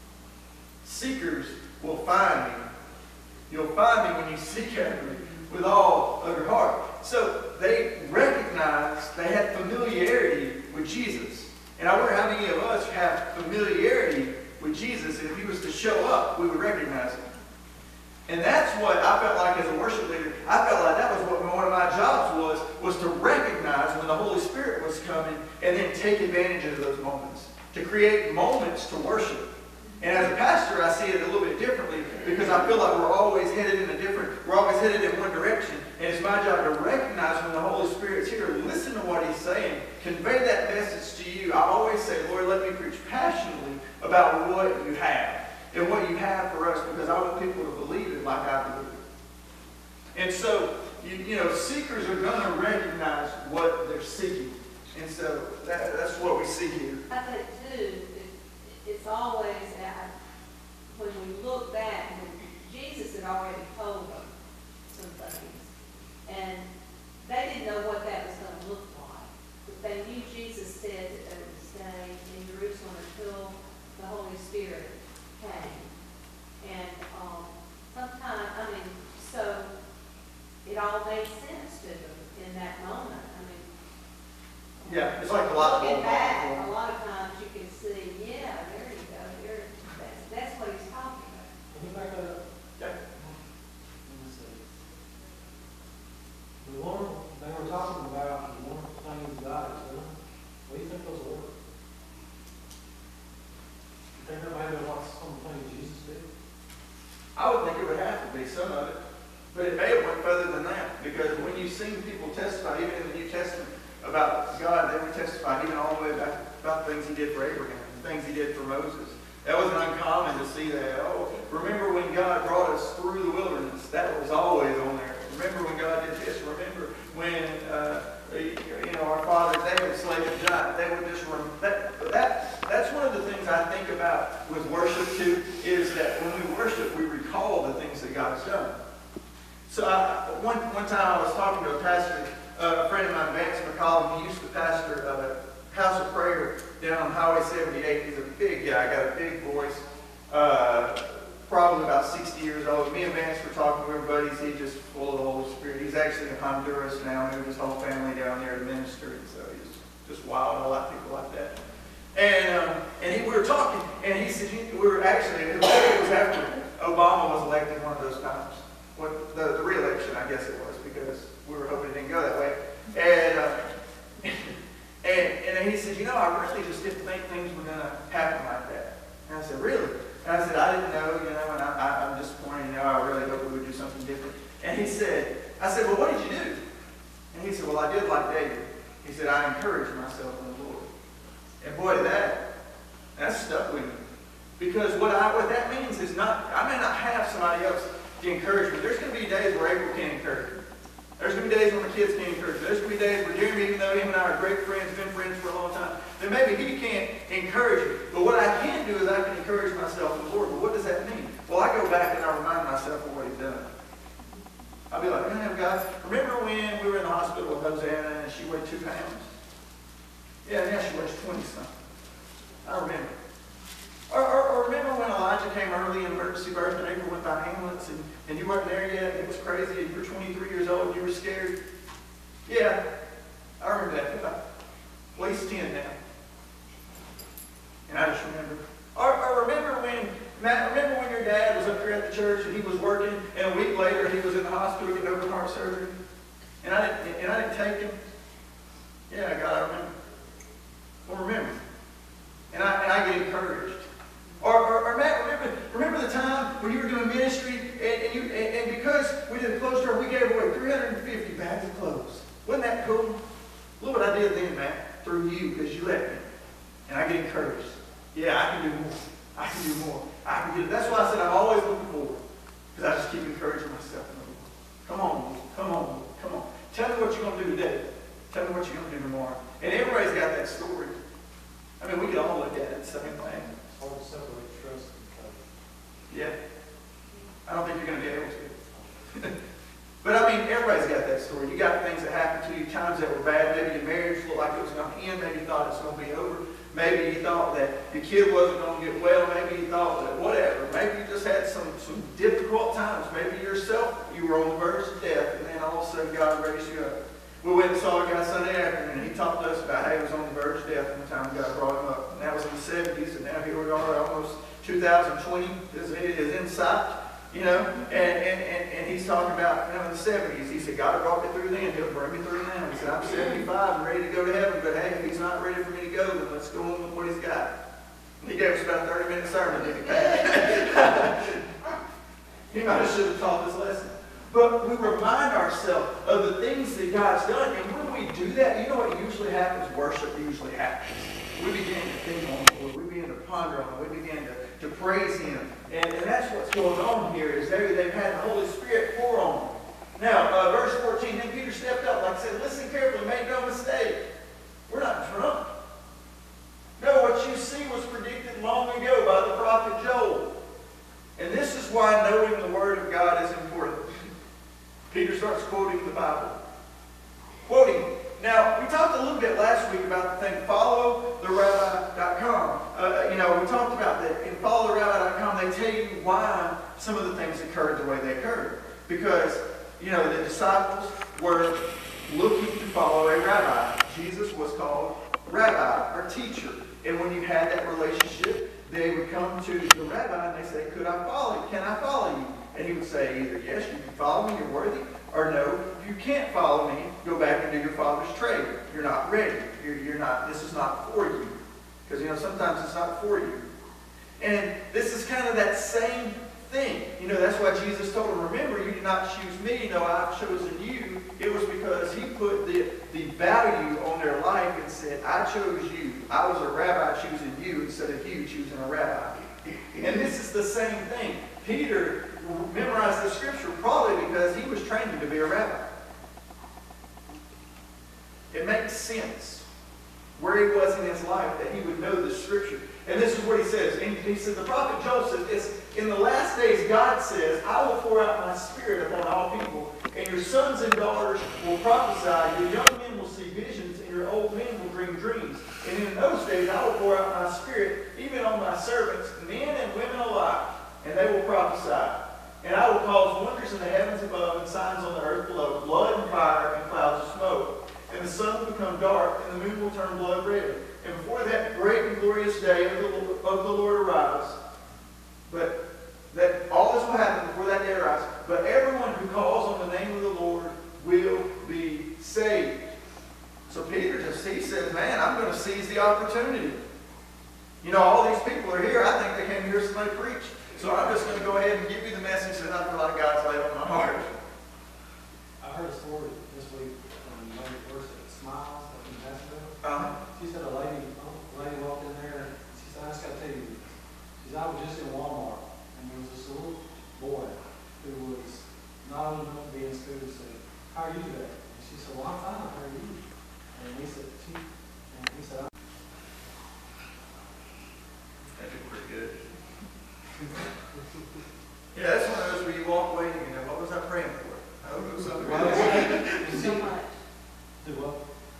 Seekers will find me. You'll find me when you seek after me with all of your heart. So they recognized, they had familiarity with Jesus. And I wonder how many of us have familiarity with Jesus, and if he was to show up, we would recognize him. And that's what I felt like as a worship leader. I felt like that was what one of my jobs was, was to recognize when the Holy Spirit was coming and then take advantage of those moments. To create moments to worship. And as a pastor, I see it a little bit differently because I feel like we're always headed in a different, we're always headed in one direction. And it's my job to recognize when the Holy Spirit's here, listen to what he's saying, convey that message to you. I always say, Lord, let me preach passionately about what you have and what you have for us because I want people to believe it like I believe it. And so, you, you know, seekers are going to recognize what they're seeking. And so that, that's what we see here. I think too, it, it's always, uh, when we look back, Jesus had already told them some things. And they didn't know what that was going to look like. But they knew Jesus said that they would stay in Jerusalem until the Holy Spirit came. And um, sometimes, I mean, so made sense to them in that moment. I mean, Yeah, it's like a lot looking of back, a lot of times you can see, yeah, there you go, there, that's, that's what he's talking about. Let me back that up. Okay. Let me see. The one, they were talking about, the one thing God has done, what do you think those were? You think that might have been what some things Jesus did? I would think it would have to be some of it. But it may have went further than that, because when you've seen people testify, even in the New Testament, about God, they would testify even all the way back about the things he did for Abraham, the things he did for Moses. That wasn't uncommon to see that. Oh, remember when God brought us through the wilderness? That was always on there. Remember when God did this? Remember when, uh, you know, our father David slayed the giant? They would just rem- that, that. That's one of the things I think about with worship too, is that when we worship, we recall the things that God has done. So I, one one time I was talking to a pastor, uh, a friend of mine, Vance McCollum. He used to pastor a house of prayer down on Highway seventy-eight. He's a big guy, got a big voice, uh, probably about sixty years old. Me and Vance were talking, we were buddies. He's just full of the Holy Spirit. He's actually in Honduras now, moved his whole family down there to minister. And so he's just wild. I like people like that. And um, and he, we were talking, and he said, we were actually, it was after Obama was elected one of those times. What, the, the re-election, I guess it was, because we were hoping it didn't go that way. And, uh, and, and he said, you know, I really just didn't think things were going to happen like that. And I said, really? And I said, I didn't know, you know, and I, I, I'm disappointed, you know, I really hope we would do something different. And he said, I said, well, what did you do? And he said, well, I did like David. He said, I encouraged myself in the Lord. And boy, that, that stuck with me. Because what, I, what that means is not, I may not have somebody else to encourage me. There's going to be days where April can't encourage me. There's going to be days when my kids can't encourage me. There's going to be days where Jeremy, even though him and I are great friends, been friends for a long time, then maybe he can't encourage me. But what I can do is I can encourage myself in the Lord. But what does that mean? Well, I go back and I remind myself of what he's done. I'll be like, man, God, remember when we were in the hospital with Hosanna and she weighed two pounds? Yeah, now she weighs twenty something. I remember. Or, or, or remember when Elijah came early in emergency birth and April went by ambulance and, and you weren't there yet and it was crazy and you were twenty-three years old and you were scared? Yeah, I remember that. About at least ten now. And I just remember. Or, or remember when, Matt, remember when your dad was up here at the church and he was working and a week later he was in the hospital getting open heart surgery? And I didn't, and I didn't take him? Yeah, God, I remember. Well, remember. And I, and I get encouraged. Or, or, or Matt, remember, remember the time when you were doing ministry and, and, you, and, and because we did a clothes store, we gave away three hundred fifty bags of clothes. Wasn't that cool? Look what I did then, Matt, through you, because you let me. And I get encouraged. Yeah, I can do more. I can do more. I can do. That's why I said I'm always looking forward. Because I just keep encouraging myself in the Lord. Come on, Lord. Come on, Lord. Come on. Tell me what you're going to do today. Tell me what you're going to do tomorrow. And everybody's got that story. I mean, we could all look at it the same way. It's hard to separate trust and faith. Yeah. I don't think you're going to be able to. But I mean, everybody's got that story. You got things that happened to you, times that were bad. Maybe your marriage looked like it was going to end. Maybe you thought it was going to be over. Maybe you thought that your kid wasn't going to get well. Maybe you thought that whatever. Maybe you just had some, some difficult times. Maybe yourself, you were on the verge of death, and then all of a sudden God raised you up. We went and saw a guy Sunday afternoon, and he talked to us about how he was on the verge of death one time God brought him up. And that was in the seventies, and now here we are, almost two thousand twenty is, is in sight, you know. And, and, and, and he's talking about, you know, in the seventies, he said, God brought me through then, he'll bring me through now. He said, I'm seventy-five and ready to go to heaven, but hey, if he's not ready for me to go, then let's go on with what he's got. And he gave us about a thirty minute sermon, didn't he, Pat? He might have should have taught this lesson. But we remind ourselves of the things that God's done. And when we do that, you know what usually happens? Worship usually happens. We begin to think on the Lord. We begin to ponder on it. We begin to, to praise Him. And, and that's what's going on here, is they, they've had the Holy Spirit pour on them. Now, uh, verse fourteen, then Peter stepped up, like I said, listen carefully, make no mistake. We're not drunk. No, what you see was predicted long ago by the prophet Joel. And this is why knowing the Word of God is important. Peter starts quoting the Bible. Quoting. Now, we talked a little bit last week about the thing, follow the rabbi dot com. Uh, you know, we talked about that. In follow the rabbi dot com, they tell you why some of the things occurred the way they occurred. Because you know, the disciples were looking to follow a rabbi. Jesus was called rabbi or teacher. And when you had that relationship, they would come to the rabbi and they say, could I follow you? Can I follow you? And he would say either, yes, you can follow me, you're worthy, or no, you can't follow me, go back and do your father's trade. You're not ready. You're, you're not, this is not for you. Because, you know, sometimes it's not for you. And this is kind of that same thing. You know, that's why Jesus told them, remember, you did not choose me, no, I've chosen you. It was because he put the, the value on their life and said, I chose you. I was a rabbi choosing you instead of you choosing a rabbi. And this is the same thing. Peter memorized the scripture probably because he was training to be a rabbi. It makes sense where he was in his life that he would know the scripture. And this is what he says. And he said, the prophet Joel says this, in the last days God says, I will pour out my spirit upon all people, and your sons and daughters will prophesy, your young men will see visions, and your old men will dream dreams. And in those days I will pour out my spirit even on my servants, men and women alike, and they will prophesy. And I will cause wonders in the heavens above and signs on the earth below, blood and fire and clouds of smoke. And the sun will become dark, and the moon will turn blood red. And before that great and glorious day of the, of the Lord arrives, but that all this will happen before that day arrives, but everyone who calls on the name of the Lord will be saved. So Peter just, he says, man, I'm going to seize the opportunity. You know, all these people are here. I think they came to hear somebody preach. So I'm just going to go ahead and give you the message that I feel like God's laid on my heart. I heard a story this week from a lady person that Smiles up in Nashville. Uh-huh. She said a lady, a lady walked in there and she said, I just got to tell you, she said, I was just in Walmart and there was this little boy who was not old enough to be in school and said, how are you today? And she said, well, I'm fine, how are you? And he said, she, and he said, I'm That did pretty good. Yeah, that's one of those where you walk away and you know, what was I praying for? I hope it was something Well, really So much. do what?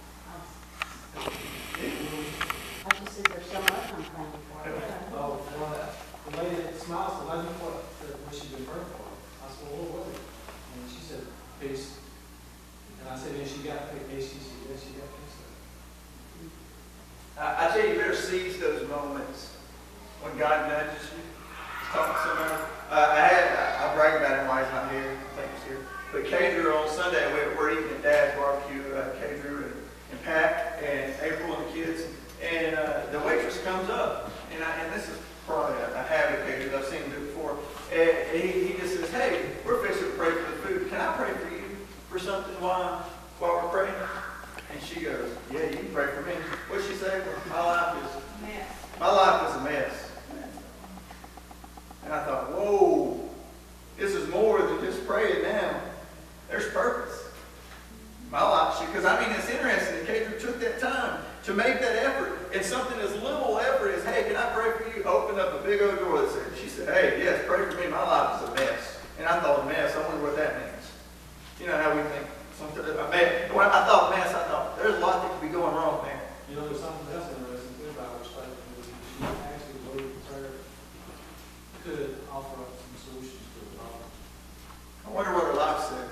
I just said there's so much I'm praying for. Oh, well, that, the lady that Smiles said, I didn't know what, what she'd been praying for. I said, well, what was it? And she said, peace. And I said, and she got peace. She said, yes, she got peace. I, I tell you, you better seize those moments when God nudges you. Talking to somebody. Uh, I had, I, I brag about him while he's not here. I think he's here. But Kay Drew on Sunday, we were eating at Dad's barbecue. Uh, Kay Drew and, and Pat and April and the kids. And uh, the waitress comes up. And, I, and this is probably a, a habit of Kay Drew's. I've seen him do it before. And he, he just says, hey, we're fixing to pray for the food. Can I pray for you for something while, while we're praying? And she goes, yeah, you can pray for me. What'd she say? My life is, Mess. my life is a mess. And I thought, whoa, this is more than just praying now. There's purpose. My life, because I mean, it's interesting that Kay Drew took that time to make that effort. And something as little effort as, hey, can I pray for you? Opened up a big old door that said, she said, hey, yes, pray for me. My life is a mess. And I thought, mess, I wonder what that means. You know how we think something, a mess. When I thought mess, I thought, there's a lot that could be going wrong there. You know, there's something else interesting too about her statement. Is she actually believed prayer could offer up some solutions to the problem. I wonder what her life said.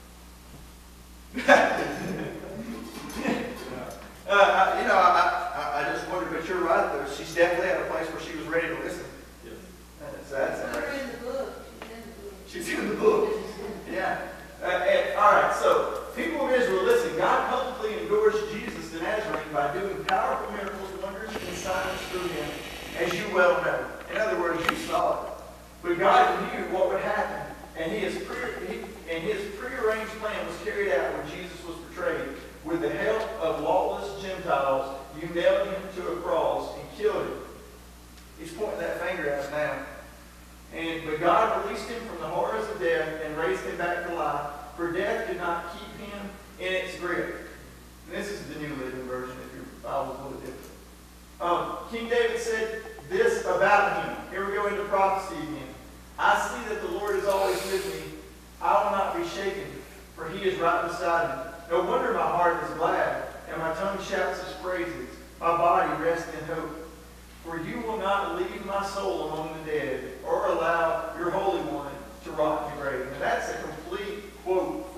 uh, I, you know, I, I, I just wondered, but you're right, though. She's definitely at a place where she was ready to listen. Yes. That's, that's Put her interesting. in the book. She's in the book. She's in the book. Yeah. Uh, and, all right, so people of Israel, listen, God publicly endorsed Jesus the Nazarene by doing powerful miracles, wonders, and signs through him, as you well know. In other words, you saw it. But God knew what would happen, and his, pre he, and his prearranged plan was carried out when Jesus was betrayed. With the help of lawless Gentiles, you nailed him to a cross and killed him. He's pointing that finger at us now. And, but God released him from the horrors of death and raised him back to life, for death could not keep him in its grip. And this is the New Living Version, if your Bible's a little different. Um, King David said this about him. Here we go into prophecy again. I see that the Lord is always with me. I will not be shaken, for he is right beside me. No wonder my heart is glad, and my tongue shouts his praises. My body rests in hope. For you will not leave my soul among the dead, or allow your Holy One to rot in the grave. And that's a complete quote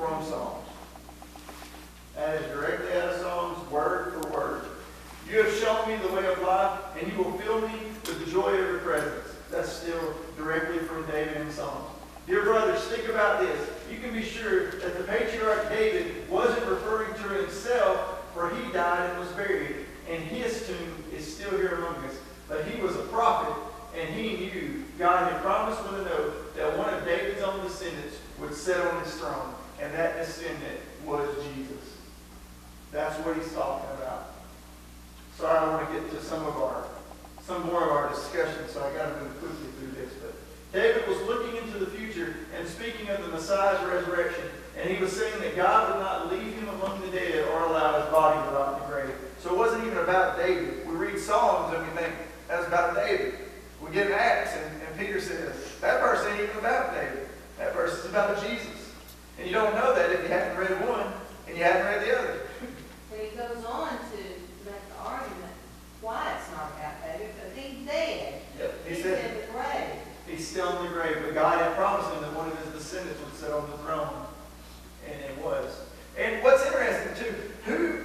that the patriarch David wasn't referring to himself, for he died and was buried, and his tomb is still here among us. But he was a prophet, and he knew God had promised with an oath that one of David's own descendants would sit on his throne, and that descendant was Jesus. That's what he's talking about. Sorry, I want to get to some of our, some more of our discussion, so I got to move quickly through this. But David was looking into the future and speaking of the Messiah's resurrection, and he was saying that God would not leave him among the dead or allow his body to rot in the grave. So it wasn't even about David. We read Psalms and we think that's about David. We get in Acts and, and Peter says, that verse ain't even about David. That verse is about Jesus. And you don't know that if you haven't read one and you haven't read the other. And he goes on to make the argument why it's not about David, because he's dead. Yep. He He's said in the grave. he's still in the grave, but God had promised him that one of his descendants would sit on the throne. And it was. And what's interesting too, who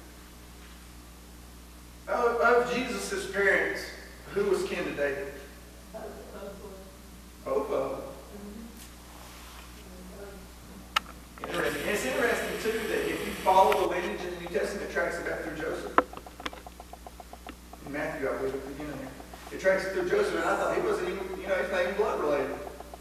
of, of Jesus' parents, who was kin to David? Both of them. Interesting. And it's interesting too that if you follow the lineage in the New Testament, it tracks it back through Joseph. In Matthew, I believe, at the beginning there. It tracks it through Joseph, and I thought he wasn't even, you know, he's not even blood related.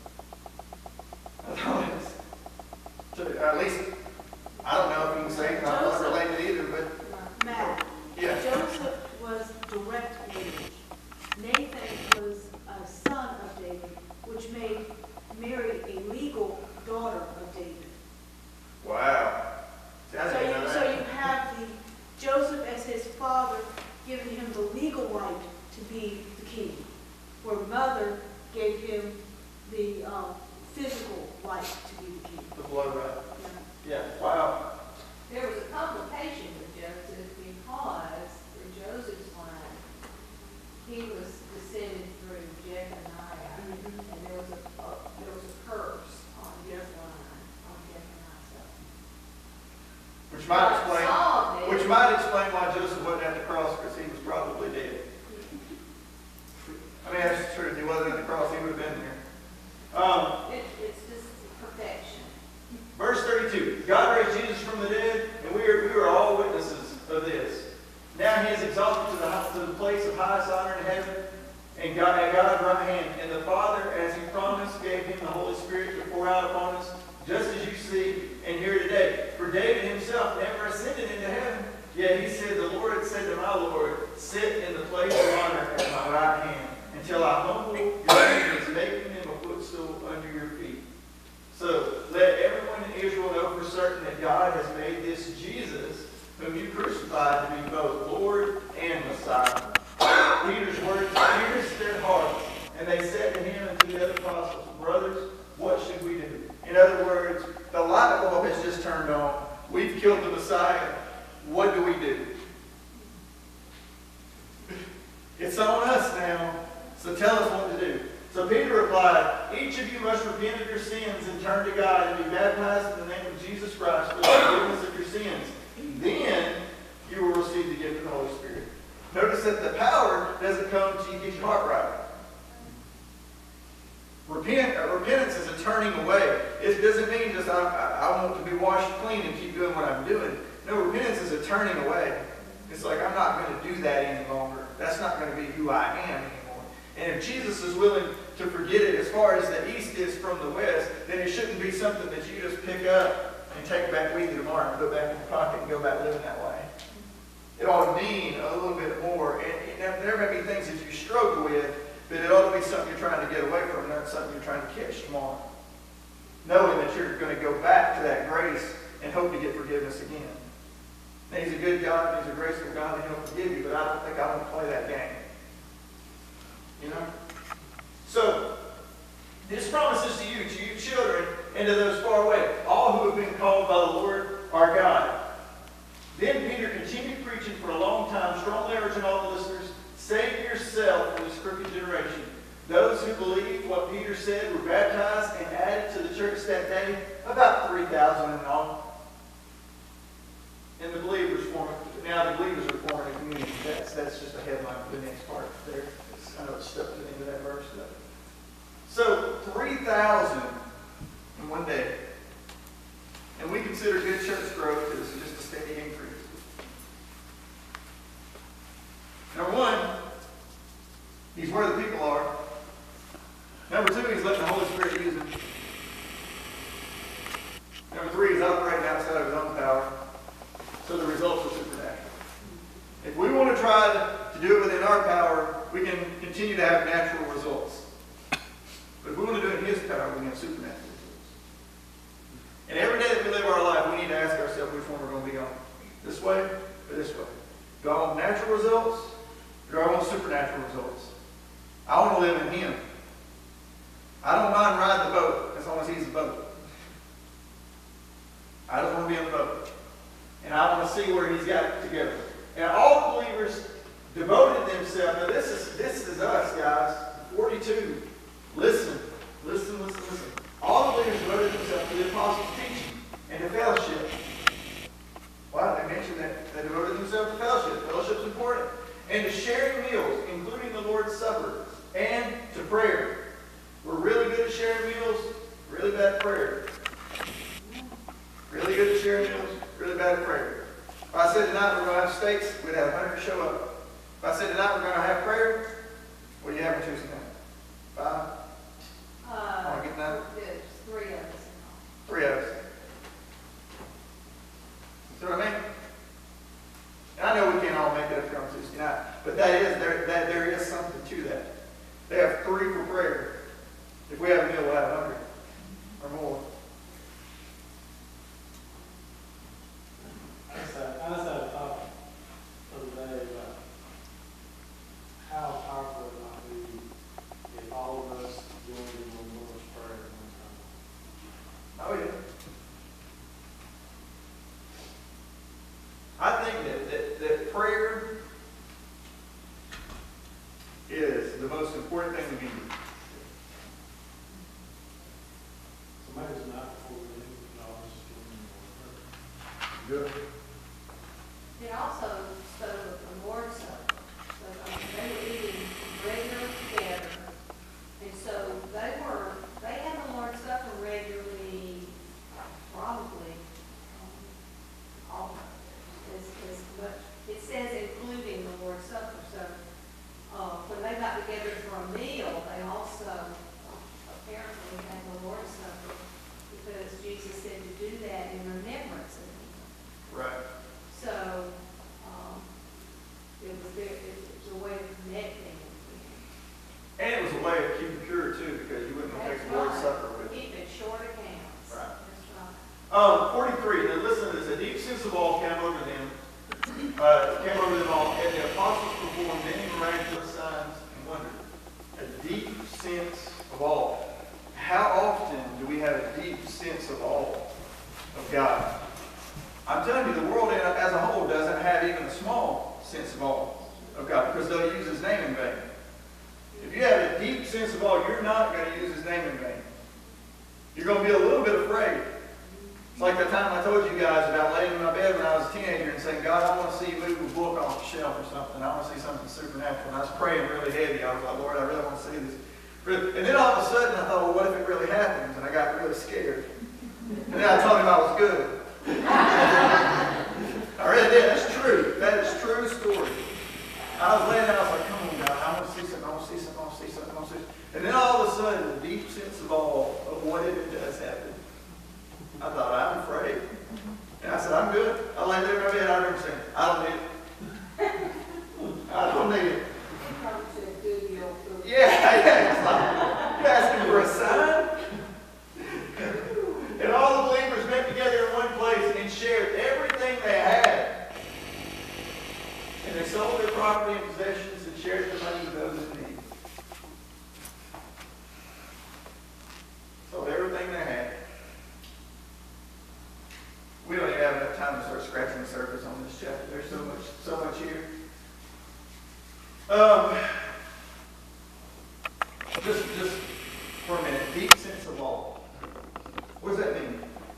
I thought it was, so at least, I don't know if you can say he's not blood related either, but Matt, yeah. Joseph was direct lineage. Nathan was a son of David, which made Mary a legal daughter of David. Wow. See, I So didn't know you, that. so you have the Joseph as his father giving him the legal right to be the king, where mother gave him the uh, physical right to be the king. The blood right. Yeah. Yeah. Wow. There was a complication with Joseph because for Joseph's line, he was descended through Jeconiah, Mhm. and there was a, a there was a curse on his line, on Jeconiah's side. Which might explain, Saul did. which might explain why Joseph wasn't at the cross, because he was probably dead. I mean, that's the truth. He wasn't at the cross, he would have been there. Um, It, it's just perfection. verse thirty-two. God raised Jesus from the dead, and we are, we are all witnesses of this. Now he is exalted to the, high- to the place of highest honor in heaven, and God at God's right hand. And the Father, as he promised, gave him the Holy Spirit to pour out upon us, just as you see and hear today. For David himself never ascended into heaven, yet he said, the Lord had said to my Lord, sit in the place of honor at my right hand, until I humble your enemies, making them a footstool under your feet. So let everyone in Israel know for certain that God has made this Jesus, whom you crucified, to be both Lord and Messiah. Peter's words pierced their hearts, and they said to him and to the other apostles, brothers, what should we do? In other words, the light bulb has just turned on. We've killed the Messiah. What do we do? It's on us now, so tell us what to do. So Peter replied, each of you must repent of your sins and turn to God and be baptized in the name of Jesus Christ for the forgiveness of your sins. Then you will receive the gift of the Holy Spirit. Notice that the power doesn't come till you get your heart right. Repent, uh, repentance is a turning away. It doesn't mean just I, I, I want to be washed clean and keep doing what I'm doing. No, repentance is a turning away. It's like I'm not going to do that any longer. That's not going to be who I am anymore. And if Jesus is willing to forget it as far as the east is from the west, then it shouldn't be something that you just pick up and take back with you tomorrow and go back in your pocket and go back living that way. It ought to mean a little bit more. And, and there may be things that you struggle with, but it ought to be something you're trying to get away from, not something you're trying to catch tomorrow. Knowing that you're going to go back to that grace and hope to get forgiveness again. Now, he's a good God, and he's a graceful God, and he'll forgive you, but I don't think I want to play that game. You know? So, this promises to you, to your children, and to those far away, all who have been called by the Lord our God. Then Peter continued preaching for a long time, strongly urging all the listeners, save yourself from this crooked generation. Those who believed what Peter said were baptized and added to the church that day, about three thousand in all. And the believers form, now the believers are forming a community. That's, that's just a headline for the next part there. It's, I know it's stuck to the end of that verse. But. So, three thousand in one day. And we consider good church growth as just a steady increase. Number one, he's where the people are. Number two, he's letting the Holy Spirit use him. Number three, he's operating outside of his own power. So the results are supernatural. If we want to try to do it within our power, we can continue to have natural results. But if we want to do it in his power, we can have supernatural results. And every day that we live our life, we need to ask ourselves which one we're going to be on. This way or this way? Do I want natural results or do I want supernatural results? I want to live in him. I don't mind riding the boat as long as he's the boat. I just want to be on the boat. And I want to see where he's got it together. And all the believers devoted themselves. Now this is this is us, guys. forty-two. Listen, listen, listen, listen. All the believers devoted themselves to the apostles' teaching and to fellowship. Wow, they mentioned that they devoted themselves to fellowship. Fellowship's important. And to sharing meals, including the Lord's Supper, and to prayer. We're really good at sharing meals, really bad at prayer. Really good at sharing meals, really bad at prayer. If I said tonight we're going to have steaks, we'd have one hundred show up. If I said tonight we're going to have prayer, what do you have on Tuesday night? Five? Uh, Want to get that? there's three of us. Three of us. See what I mean? And I know we can't all make it up here on Tuesday night, but that is there. That there is something to that. They have three for prayer. If we have a meal, we'll have a hundred or more. I just had, I just had a thought the other day about how powerful it might be if all of us joined in one Lord's Prayer at one time. Oh yeah. I think that, that, that prayer is the most important thing we can do. So maybe it's not before we leave, but I'll just join in one Good. It also spoke of the Lord's Supper. So um, they were eating regular together. And so they were, they had the Lord's Supper regularly, probably, um, all, as, as much, it says including the Lord's Supper. So uh, when they got together for a meal, they also apparently had the Lord's Supper because Jesus said to do that in remembrance of him. Right. So, um, it was there, it was a way of connecting with him. And it was a way of keeping pure too, because you wouldn't take That's the Lord's right. Supper with you. Keep it short accounts. Right. That's right. Um, forty-three. Now listen to this. A deep sense of awe came over them. Uh, came over them all, and the apostles performed many miraculous signs and wonders. A deep sense of awe. How often do we have a deep sense of awe of God? I'm telling you, the world as a whole doesn't have even a small sense of awe of God because they'll use his name in vain. If you have a deep sense of awe, you're not going to use his name in vain. You're going to be a little bit afraid. It's like the time I told you guys about laying in my bed when I was a teenager and saying, God, I want to see you move a book off the shelf or something. I want to see something supernatural. And I was praying really heavy. I was like, Lord, I really want to see this. And then all of a sudden I thought, well, what if it really happens? And I got really scared. And then I told him I was good. I really did. That's true. That is true story. I was laying there, I was like, come on, God, I want to see something, I want to see something, I want to see something, I want to see something. And then all of a sudden, a deep sense of awe of what if it does happen. I thought, I'm afraid. And I said, I'm good. I lay there in my bed, I remember saying, I don't need it. I don't need it. You probably said, good, you don't feel. Yeah, yeah. It's like, you're asking for a sign? And all the believers met together in one place and shared everything they had. And they sold their property and possessions and shared the money with those in need. Sold everything they had. We don't even have enough time to start scratching the surface on this chapter. There's so much, so much here. Um, just, just for a minute, deep sense of awe. What does that mean?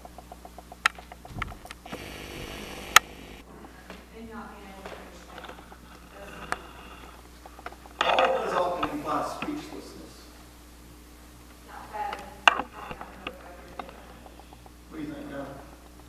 And not being able to understand. Awe does often imply speechlessness. Not bad. What do you think, John?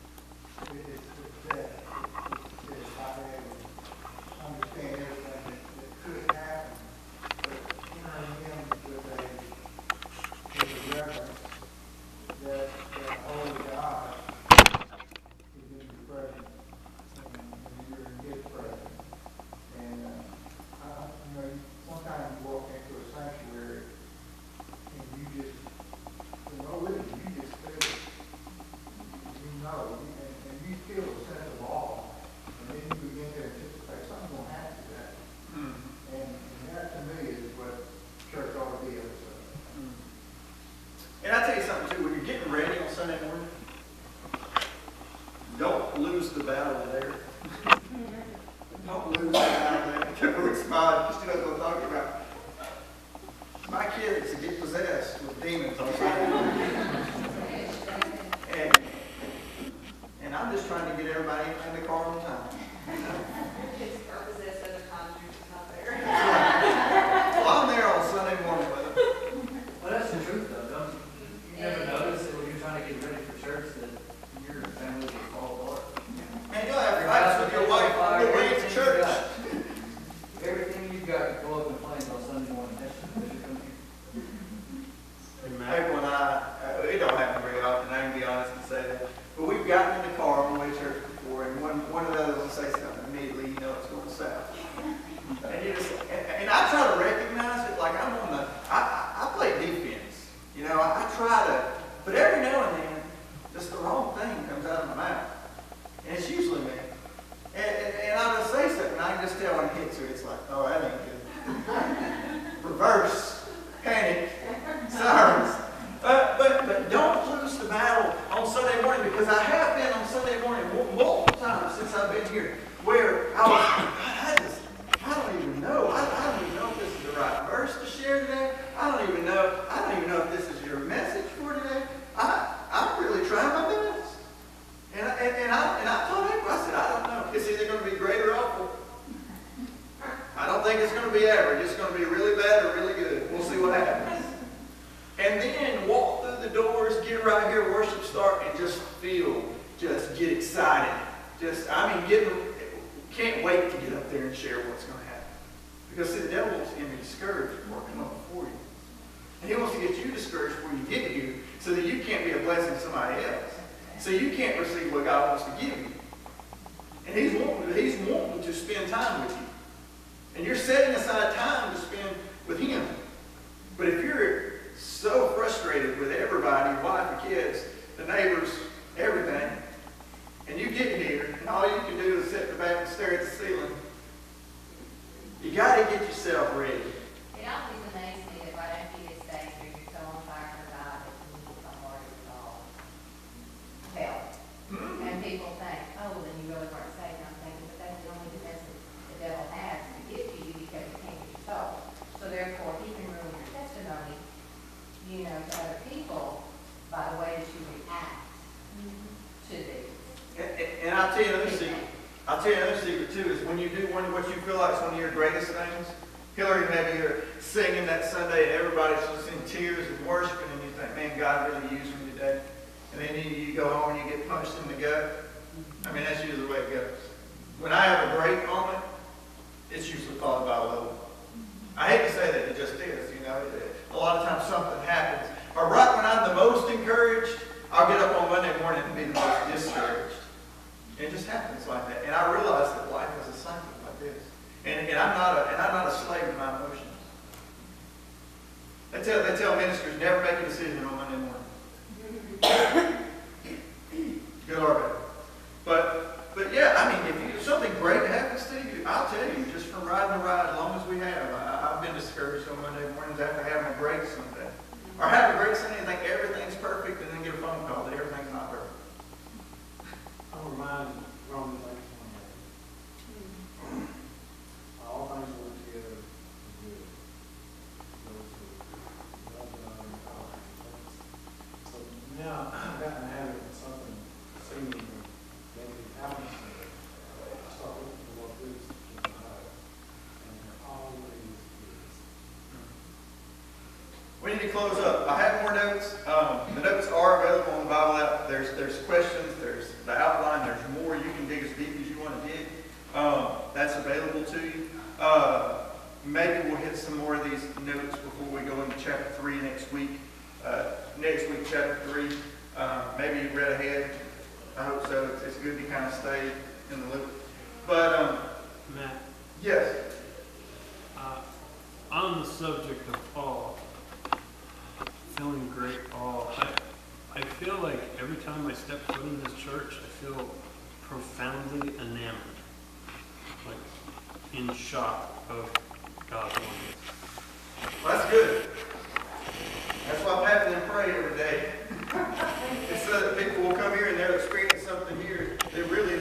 don't lose the battle there. Don't lose the battle there. Every smile, just knows what I'm talking about. My kids get possessed with demons on Sunday. And, and I'm just trying to get everybody in the car on time. Kids are possessed other times, you're just not there. Well, I'm there on Sunday morning with them. Well, that's the truth, though. Don't you never notice that when you're trying to get ready for church that your family will fall apart? Man, you'll have fights with your wife on the way to church. Everything you've got can go up in flames on Sunday morning. That's because you're coming here. April and I, uh, it don't happen very often, I can be honest and say that. But we've gotten in the car on the way to church before, and one, one of the others will say something immediately, you know it's going south. And you just, and, and I try to recognize it, like I'm on the, I, I, I play defense. You know, I, I try to, but every now and then, just the wrong thing comes out of my mouth. And it's usually me. And, and, and I'll just say something, I can just tell when it hits her, it's like, oh, that ain't good. Reverse, panic, sirens. Uh, but, but don't lose the battle on Sunday morning, because I have been on Sunday morning multiple times since I've been here, where I was, I, I just, I don't even know. I, I don't even know if this is the right verse to share today. I don't even know, I don't even know if this is your message for today. I, I'm really trying my best. And, I- and, and, I, and I told April, I said, I don't know. It's either going to be great or awful. I don't think it's going to be average. It's going to be really bad or really good. We'll see what happens. And then walk through the doors, get right here, worship start, and just feel, just get excited. Just, I mean, get, can't wait to get up there and share what's going to happen. Because see, the devil wants to get me discouraged before I come up before you. And he wants to get you discouraged before you get here so that you can't be a blessing to somebody else. So you can't receive what God wants to give you. And he's wanting, he's wanting to spend time with you. And you're setting aside time to spend with him. But if you're so frustrated with everybody, your wife, your kids, the neighbors, everything, and you get here, and all you can do is sit in the back and stare at the ceiling, you got to get yourself ready. It always amazes me that right after you get saved, you're so on fire for God that you need somebody to call help. Hmm? And people think, oh, then you really weren't saved. And I'm thinking, but that's the only defense that the devil has to give to you because he can't get your soul. So therefore, he can ruin your testimony, you know, to other people by the way that you react to these. And, and, and I'll tell you another secret. I'll tell you another secret too, is when you do one, what you feel like is one of your greatest things, Hillary maybe you're singing that Sunday and everybody's just in tears and worshiping, and you think, man, God really used me today. And then you, you go home and you get punched in the gut. I mean, that's usually the way it goes. When I have a great moment, it's usually followed by a low one. I hate to say that, it just is, you know. A lot of times something happens. Or right when I'm the most encouraged, I'll get up on Monday morning and be the most discouraged. It just happens like that. And I realize that life is a cycle like this. And, and I'm not a and I'm not a slave to my emotions. They tell they tell ministers never make a decision on Monday morning. Good or bad. But but yeah, I mean, if, you, if something great happens to you, I'll tell you, just from riding the ride as long as we have, I, I've been discouraged on Monday mornings after having a great Sunday. Or have a great Sunday and think everything's perfect, and then get a phone call that everything's not perfect. I'll remind Romans eight twenty-eight. All things work together for good. Those who love God and call him. So now I've gotten the habit of something seeming maybe happens to me. I start looking for what good is in my life. And there always is. We need to close up. I have more notes. Um, the notes are available on the Bible app. There's there's questions. There's the outline. There's more. You can dig as deep as you want to dig. Um, that's available to you. Uh, maybe we'll hit some more of these notes before we go into chapter three next week. Uh, next week, chapter three. Um, maybe you read ahead. I hope so. It's, it's good to kind of stay in the loop. But um, Matt, yes. uh, on the subject of awe, feeling great awe, I, I feel like every time I step foot in this church, I feel profoundly enamored, like in shock of God's wonders. Well, that's good. That's why I'm having them pray every day. It's so that people will come here and they'll experience something here that really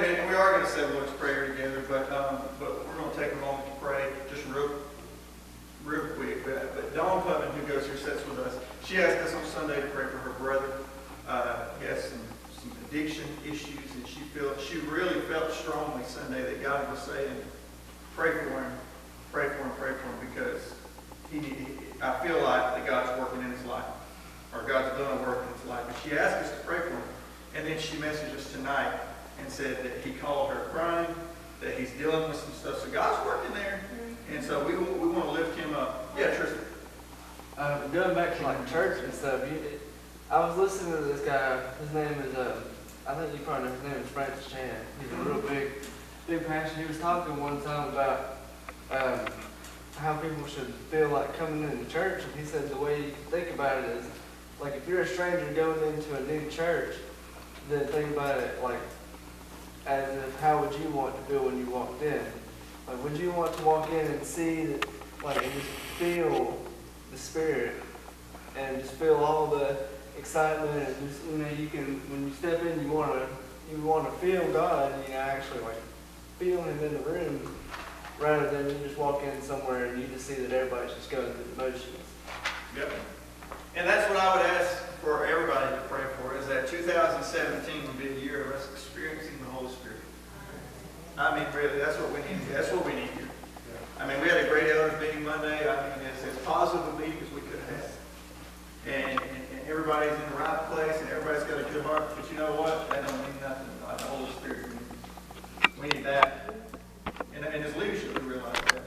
a minute, and we are going to say the Lord's Prayer together, but um, but we're going to take a moment to pray just real, real quick. But, but Dawn Putman, who goes here, sits with us. She asked us on Sunday to pray for her brother. Uh, he has some, some addiction issues, and she felt she really felt strongly Sunday that God was saying, pray for him, pray for him, pray for him, because he, he I feel like that God's working in his life, or God's done a work in his life. And she asked us to pray for him, and then she messaged us tonight and said that he called her crying, that he's dealing with some stuff. So God's working there, and so we we want to lift him up. Yeah, Tristan. Uh, going back to like church and stuff, you, I was listening to this guy. His name is, uh, I think you probably know his name is Francis Chan. He's a real big, big pastor. He was talking one time about um, how people should feel like coming into church, and he said the way you can think about it is, like if you're a stranger going into a new church, then think about it like as if how would you want to feel when you walked in? Like would you want to walk in and see that, like and just feel the Spirit and just feel all the excitement and just, you know, you can, when you step in, you want to, you want to feel God, you know, actually like feel Him in the room, rather than you just walk in somewhere and you just see that everybody's just going through the motions. Yep. And that's what I would ask for everybody to pray for, is that two thousand seventeen would be a year of us experiencing the Holy Spirit. I mean, really, that's what we need. That's what we need here. I mean, we had a great elders meeting Monday. I mean, it's as positive a meeting as we could have had. And, and, and everybody's in the right place, and everybody's got a good heart. But you know what? That don't mean nothing like the Holy Spirit. We need, we need that. And, and as leadership, we realize that.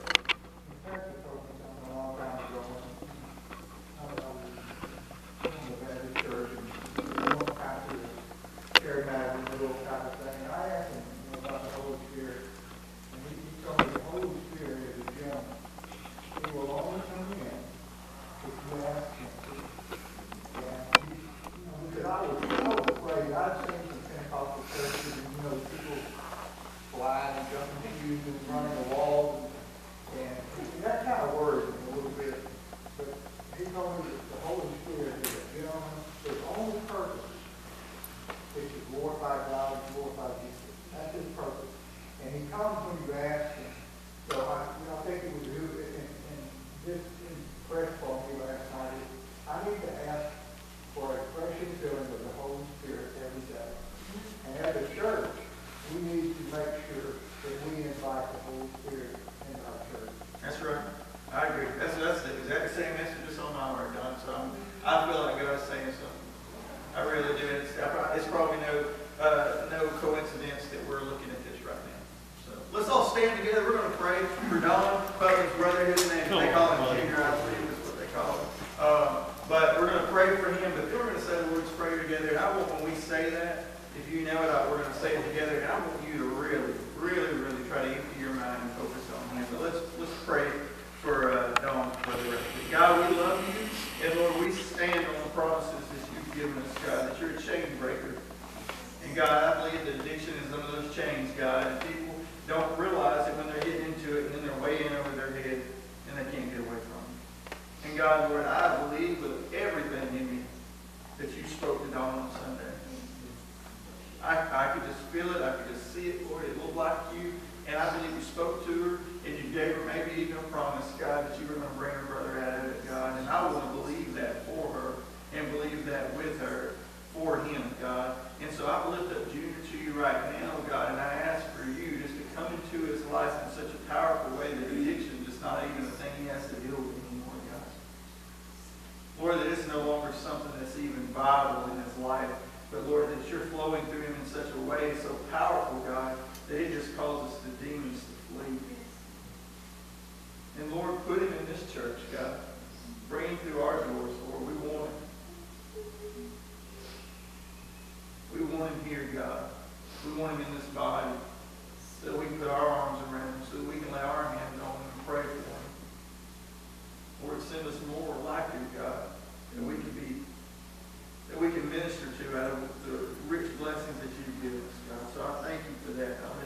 Minister to out of the rich blessings that you've given us, God. So I thank you for that.